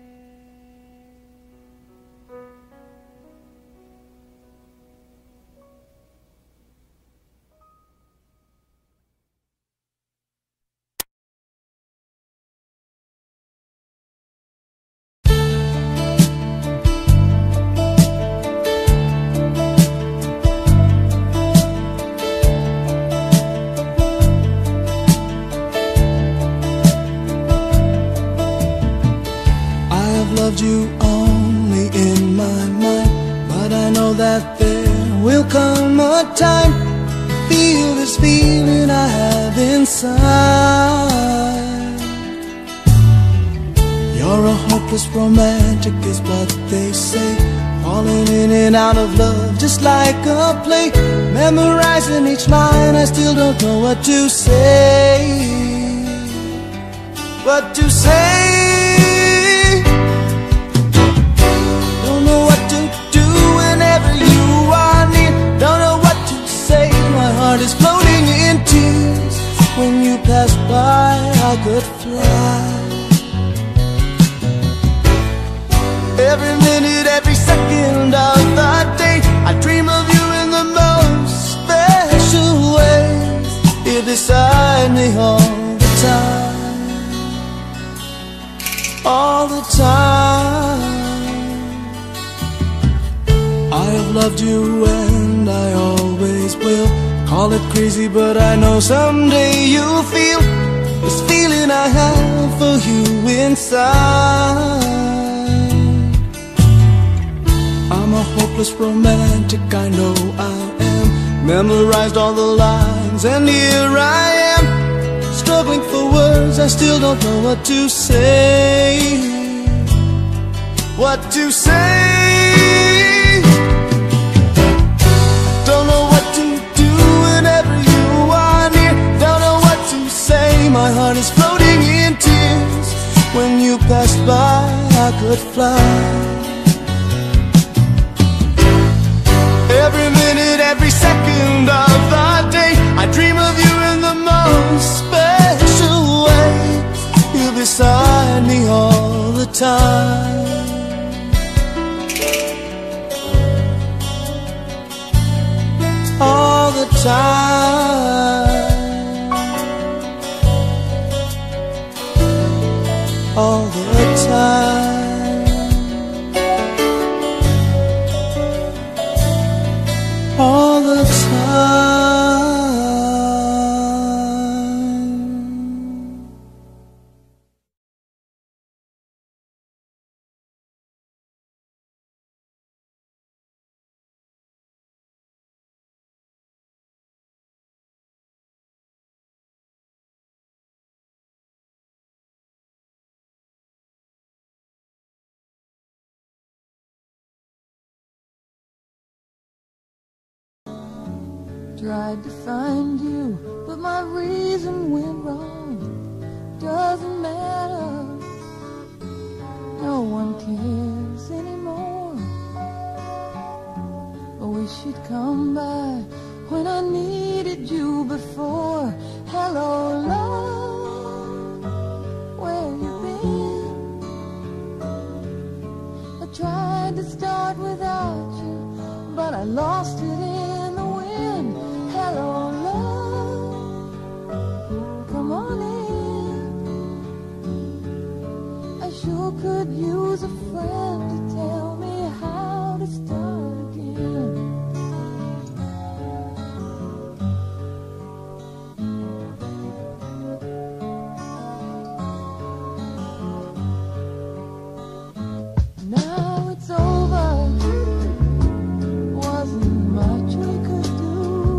Loved you only in my mind, but I know that there will come a time to feel this feeling I have inside. You're a hopeless romantic is what they say, falling in and out of love just like a play, memorizing each line. I still don't know what to say, what to say. Don't know what to do whenever you are near. Don't know what to say. My heart is floating in tears. When you pass by, I could fly. Every minute, every second of the day, I dream of you in the most special ways. You're beside me all the time, all the time. I have loved you and I always will. Call it crazy, but I know someday you'll feel this feeling I have for you inside. I'm a hopeless romantic, I know I am. Memorized all the lines, and here I am, struggling for words. I still don't know what to say. What to say? Don't know what to do whenever you are near. Don't know what to say. My heart is floating in tears. When you passed by, I could fly. Every minute, every second of the day, I dream of you in the most special way. You're beside me all the time. All the time. All the time. All the time. Tried to find you, but my reason went wrong. Doesn't matter, no one cares anymore. I wish you'd come by when I needed you before. Hello, love, where you been? I tried to start without you, but I lost it in the wind. Hello, love, come on in. I sure could use a friend to tell me how to start again. Now it's over, wasn't much we could do.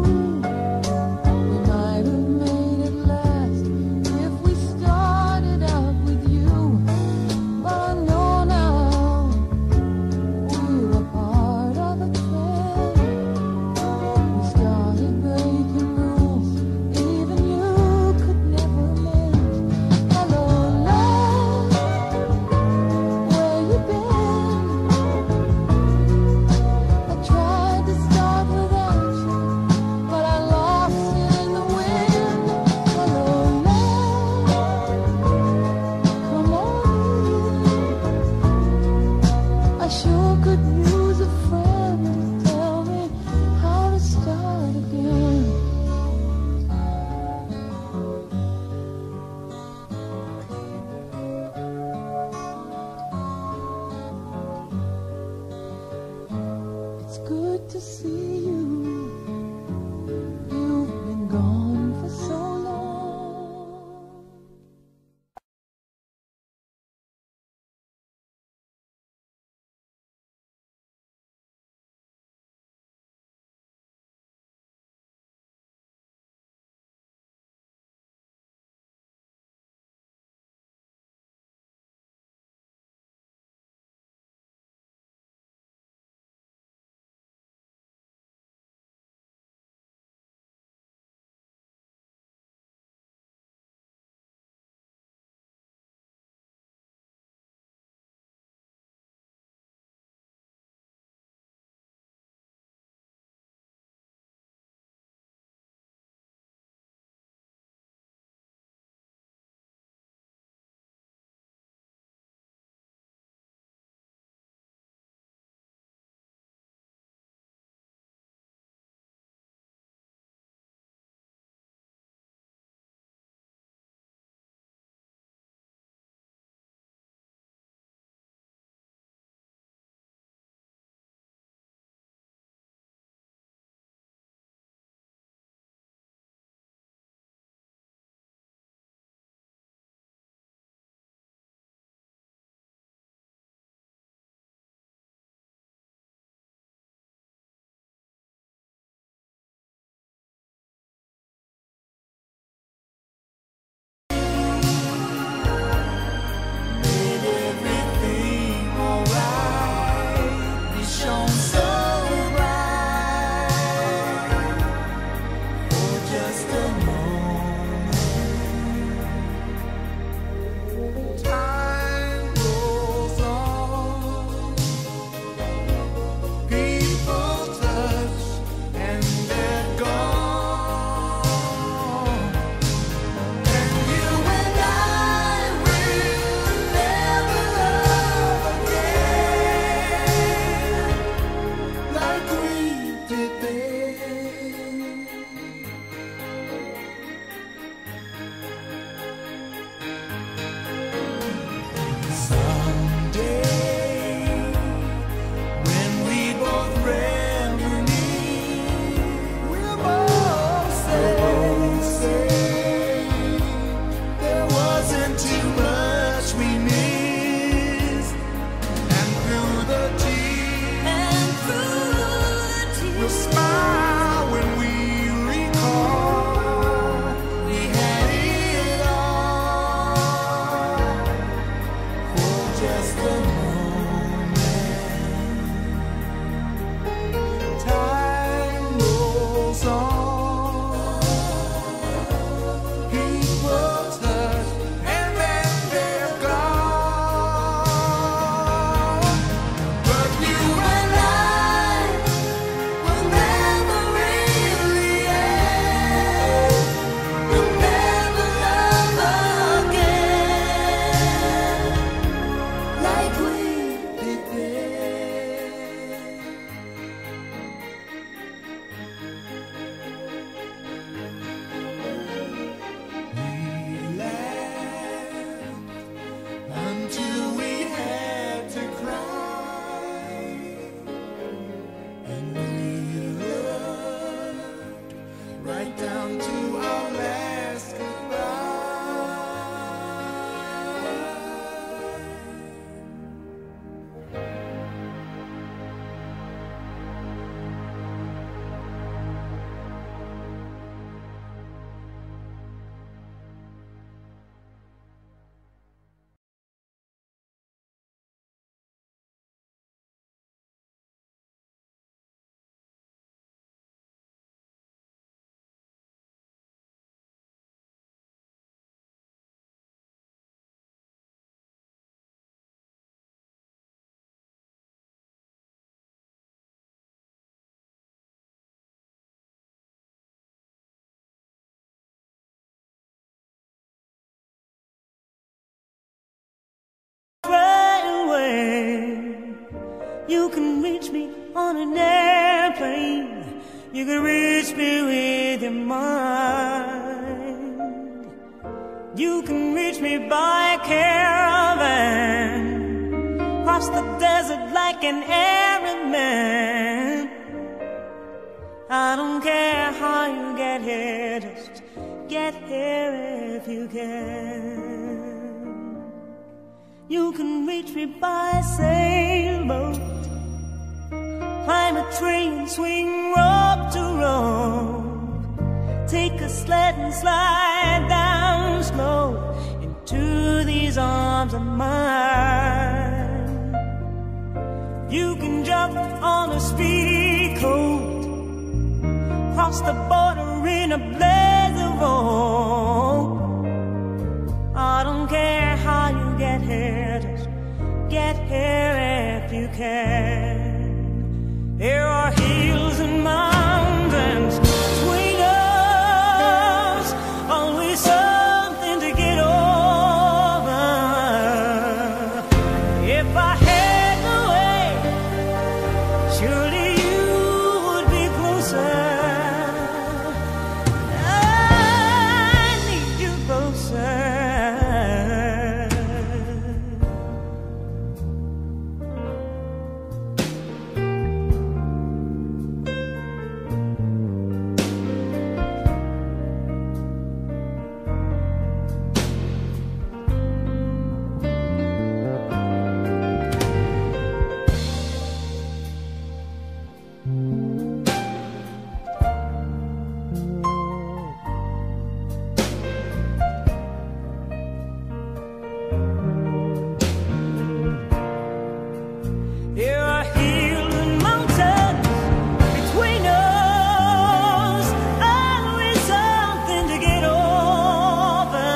We might have made it last if we started out with you. But I know now we're a part of a trend. We started breaking rules even you could never mend. Hello, love, where you been? I tried to start without you, but I lost it in the wind. Hello, love, come on in. I sure could use a friend to tell me how to start again. It's good to see you. You've been gone for so long. You can reach me on an airplane. You can reach me with your mind. You can reach me by caravan, cross the desert like an Arab man. I don't care how you get here, just get here if you can. You can reach me by sailboat, climb a tree and swing rope to rope, take a sled and slide down slow into these arms of mine. You can jump on a speedy coat, cross the border in a blaze of hope. I don't care how you get here, just get here if you can. There are hills and mountains between us, always something to get over. If I had the way, surely you would be closer. I need you closer. There are hills and mountains between us, always something to get over.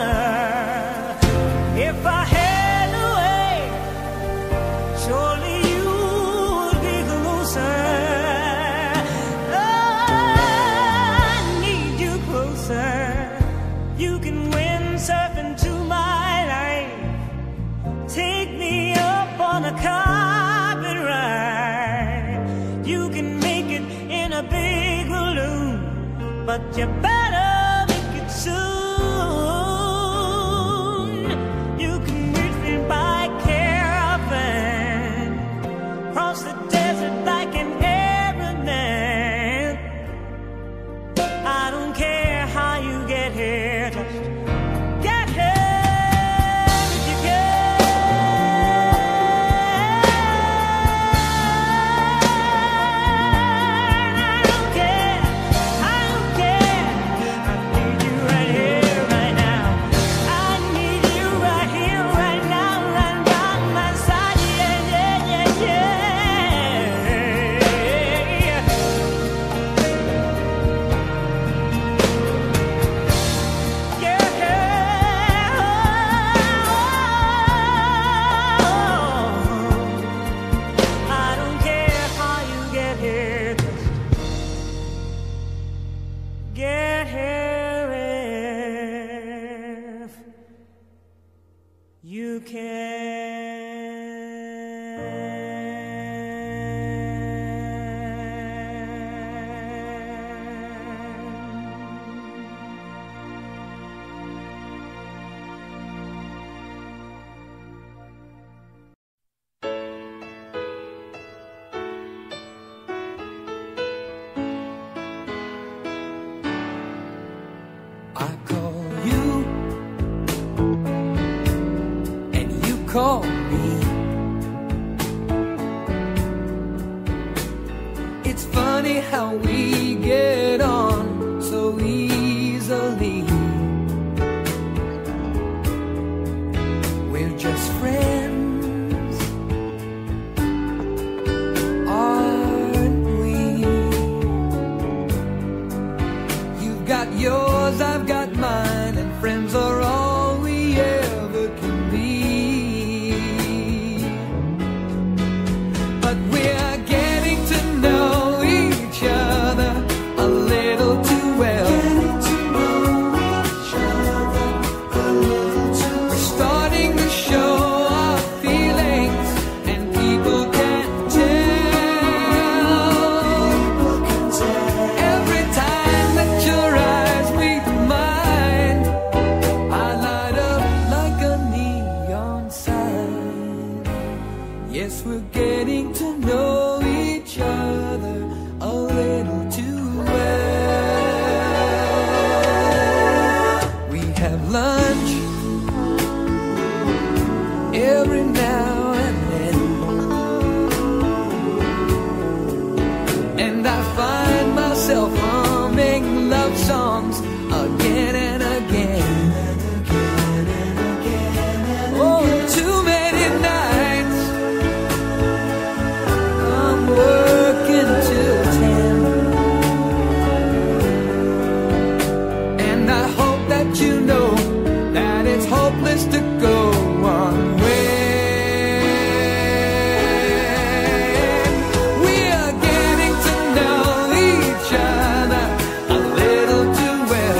If I had a way, surely you would be closer. I need you closer. You can windsurf into my life, take me up on a carpet ride. You can make it in a big balloon, but you better make it soon. You can reach me by caravan, cross the desert like an Arab man. I don't care how you get here, just get here if you can. I don't care, I don't care. I need you right here, right now. I need you right here, right now, right by my side. Yeah, yeah, yeah, yeah. I don't care how you get here, just get here if you I call you and you call me. It's funny how we get on so easily. We're just friends, aren't we? You've got yours, I've got mine, and friends are all we ever can be. lunch every now and then, and I find myself humming love songs again and again. Oh, too many nights I'm working till ten, and I hope that you know that it's hopeless to go on when we are getting to know each other a little too well.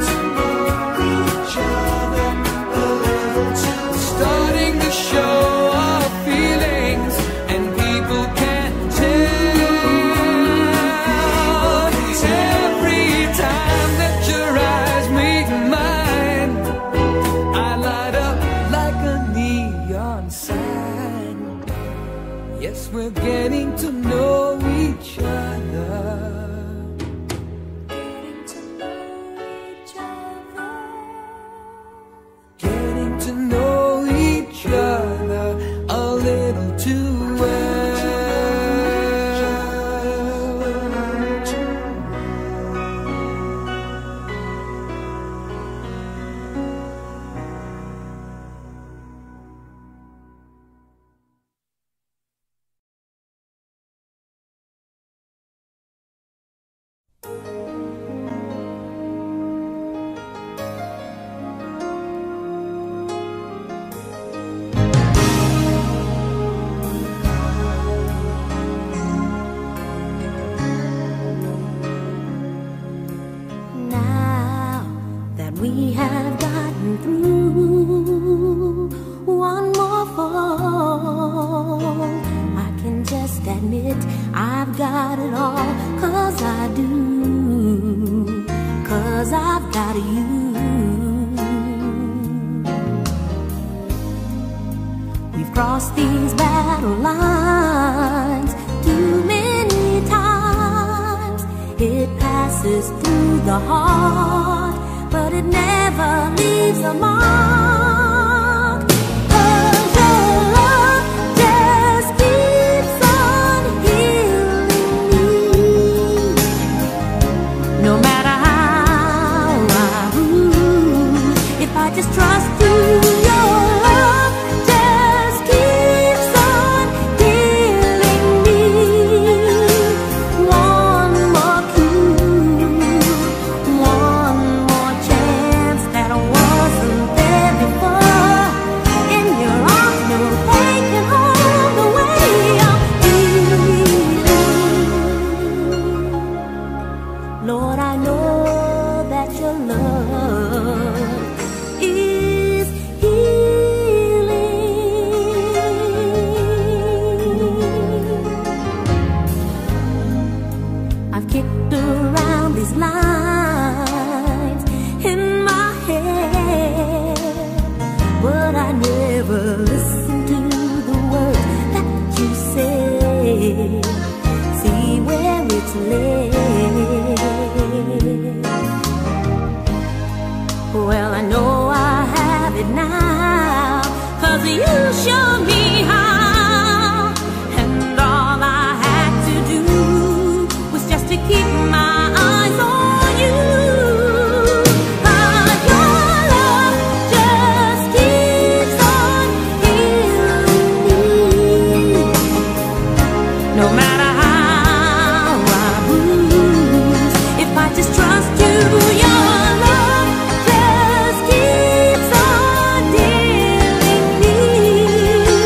Starting to show our feelings and people can't tell. Every time that your eyes meet mine, I light up like a neon sign. Yes, we're getting to know each other. Getting to know each other a little too well. Now that we have gotten through one more fall, I can just admit I've got it all, 'cause I do, 'cause I've got you. We've crossed these battle lines too many times. It passes through the heart, but it never leaves a mark. 'Cause your love just keeps on healing me. No matter how I bruise, if I just trust you, your love just keeps on healing me. One more clue, one more chance that wasn't there before. In your arms, no pain can hold the way I'm feeling. Lord, I know that your love is healing. I've kicked around these lines in my head, but I never listened to the words that you said. See where it's led. Well, I know I have it now, 'cause you showed me how, and all I had to do was just to keep my eyes on you. 'Cause your love just keeps on healing me. No matter how I bruise, if I just trust you, your love just keeps on healing me.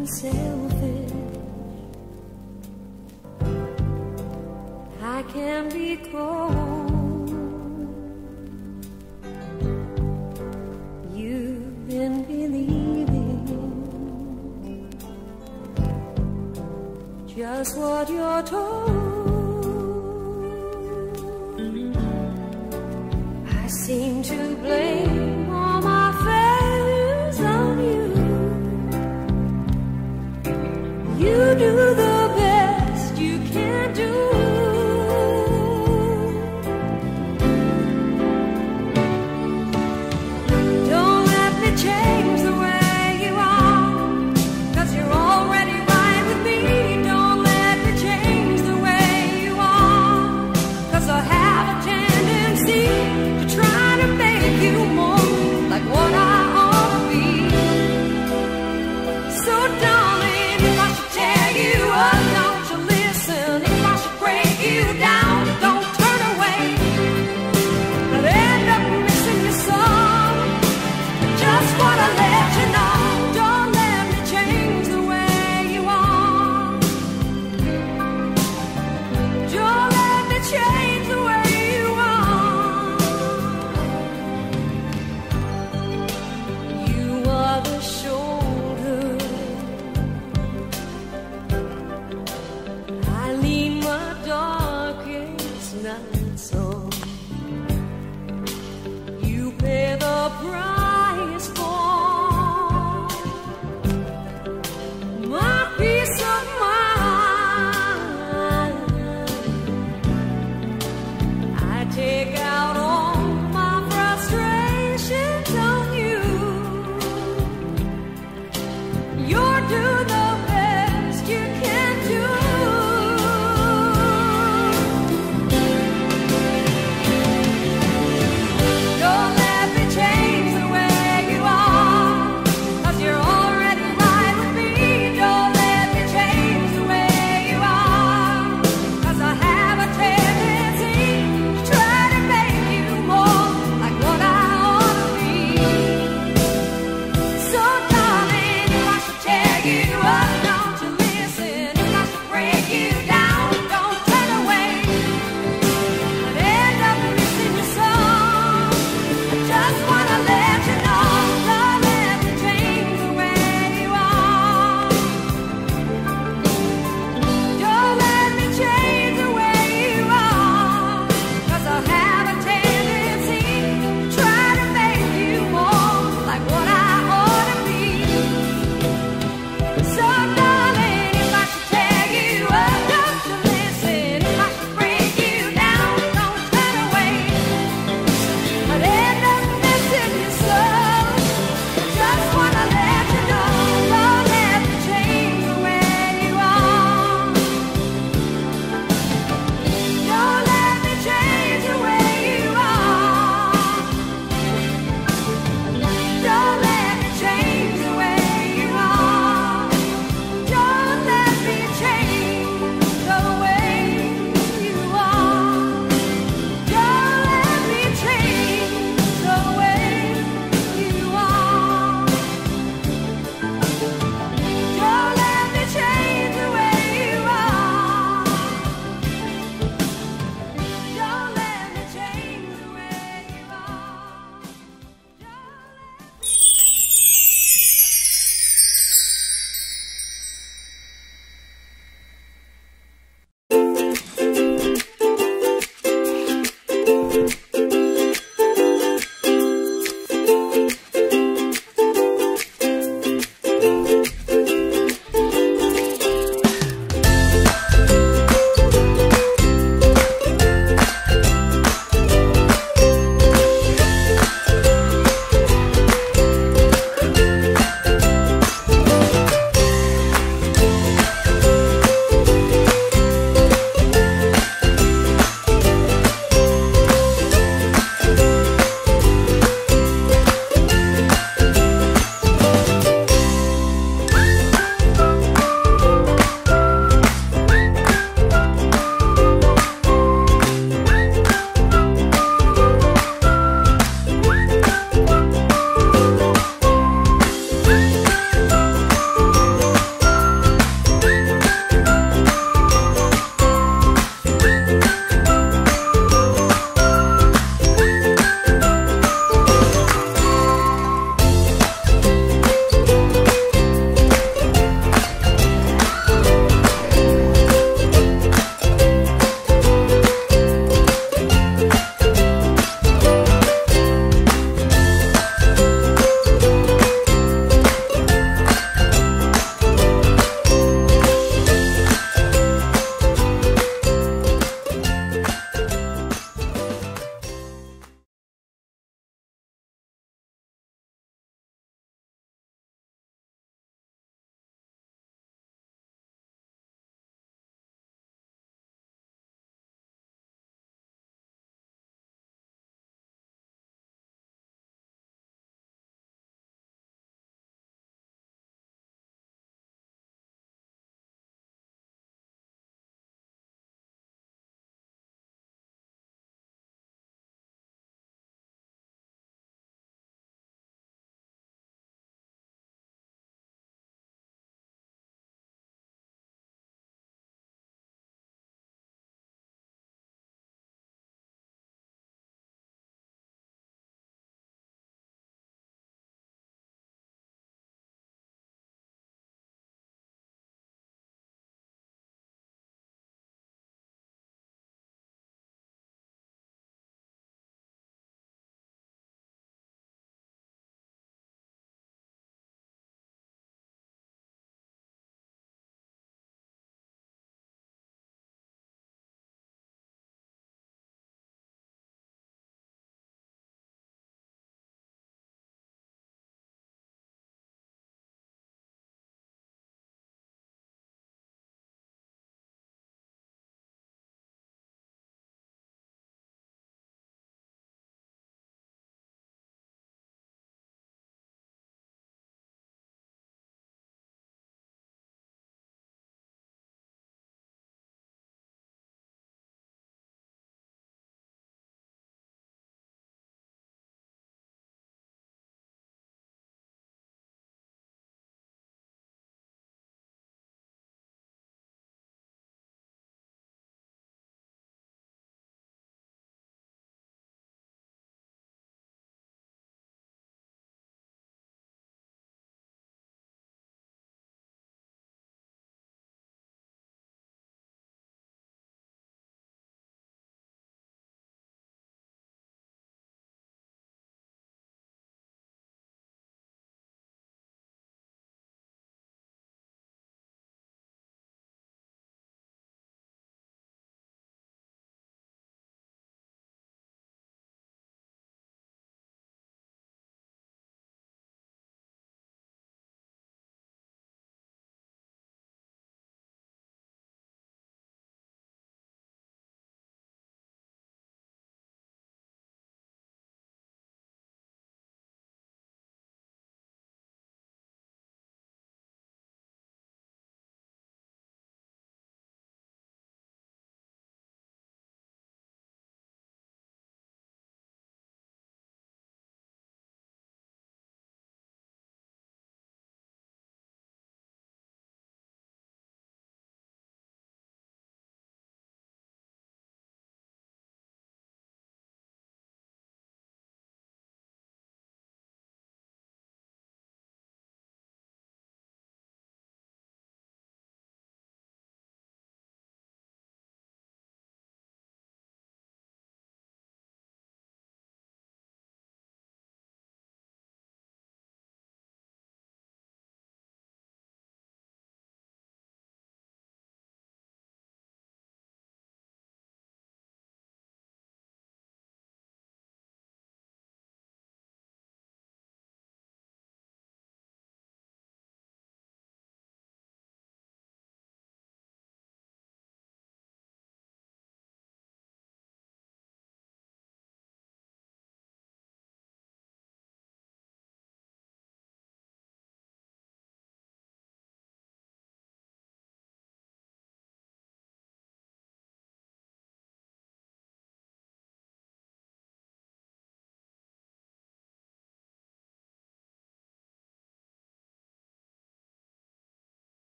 unselfish. I can be cold. You've been believing just what you're told. I seem to blame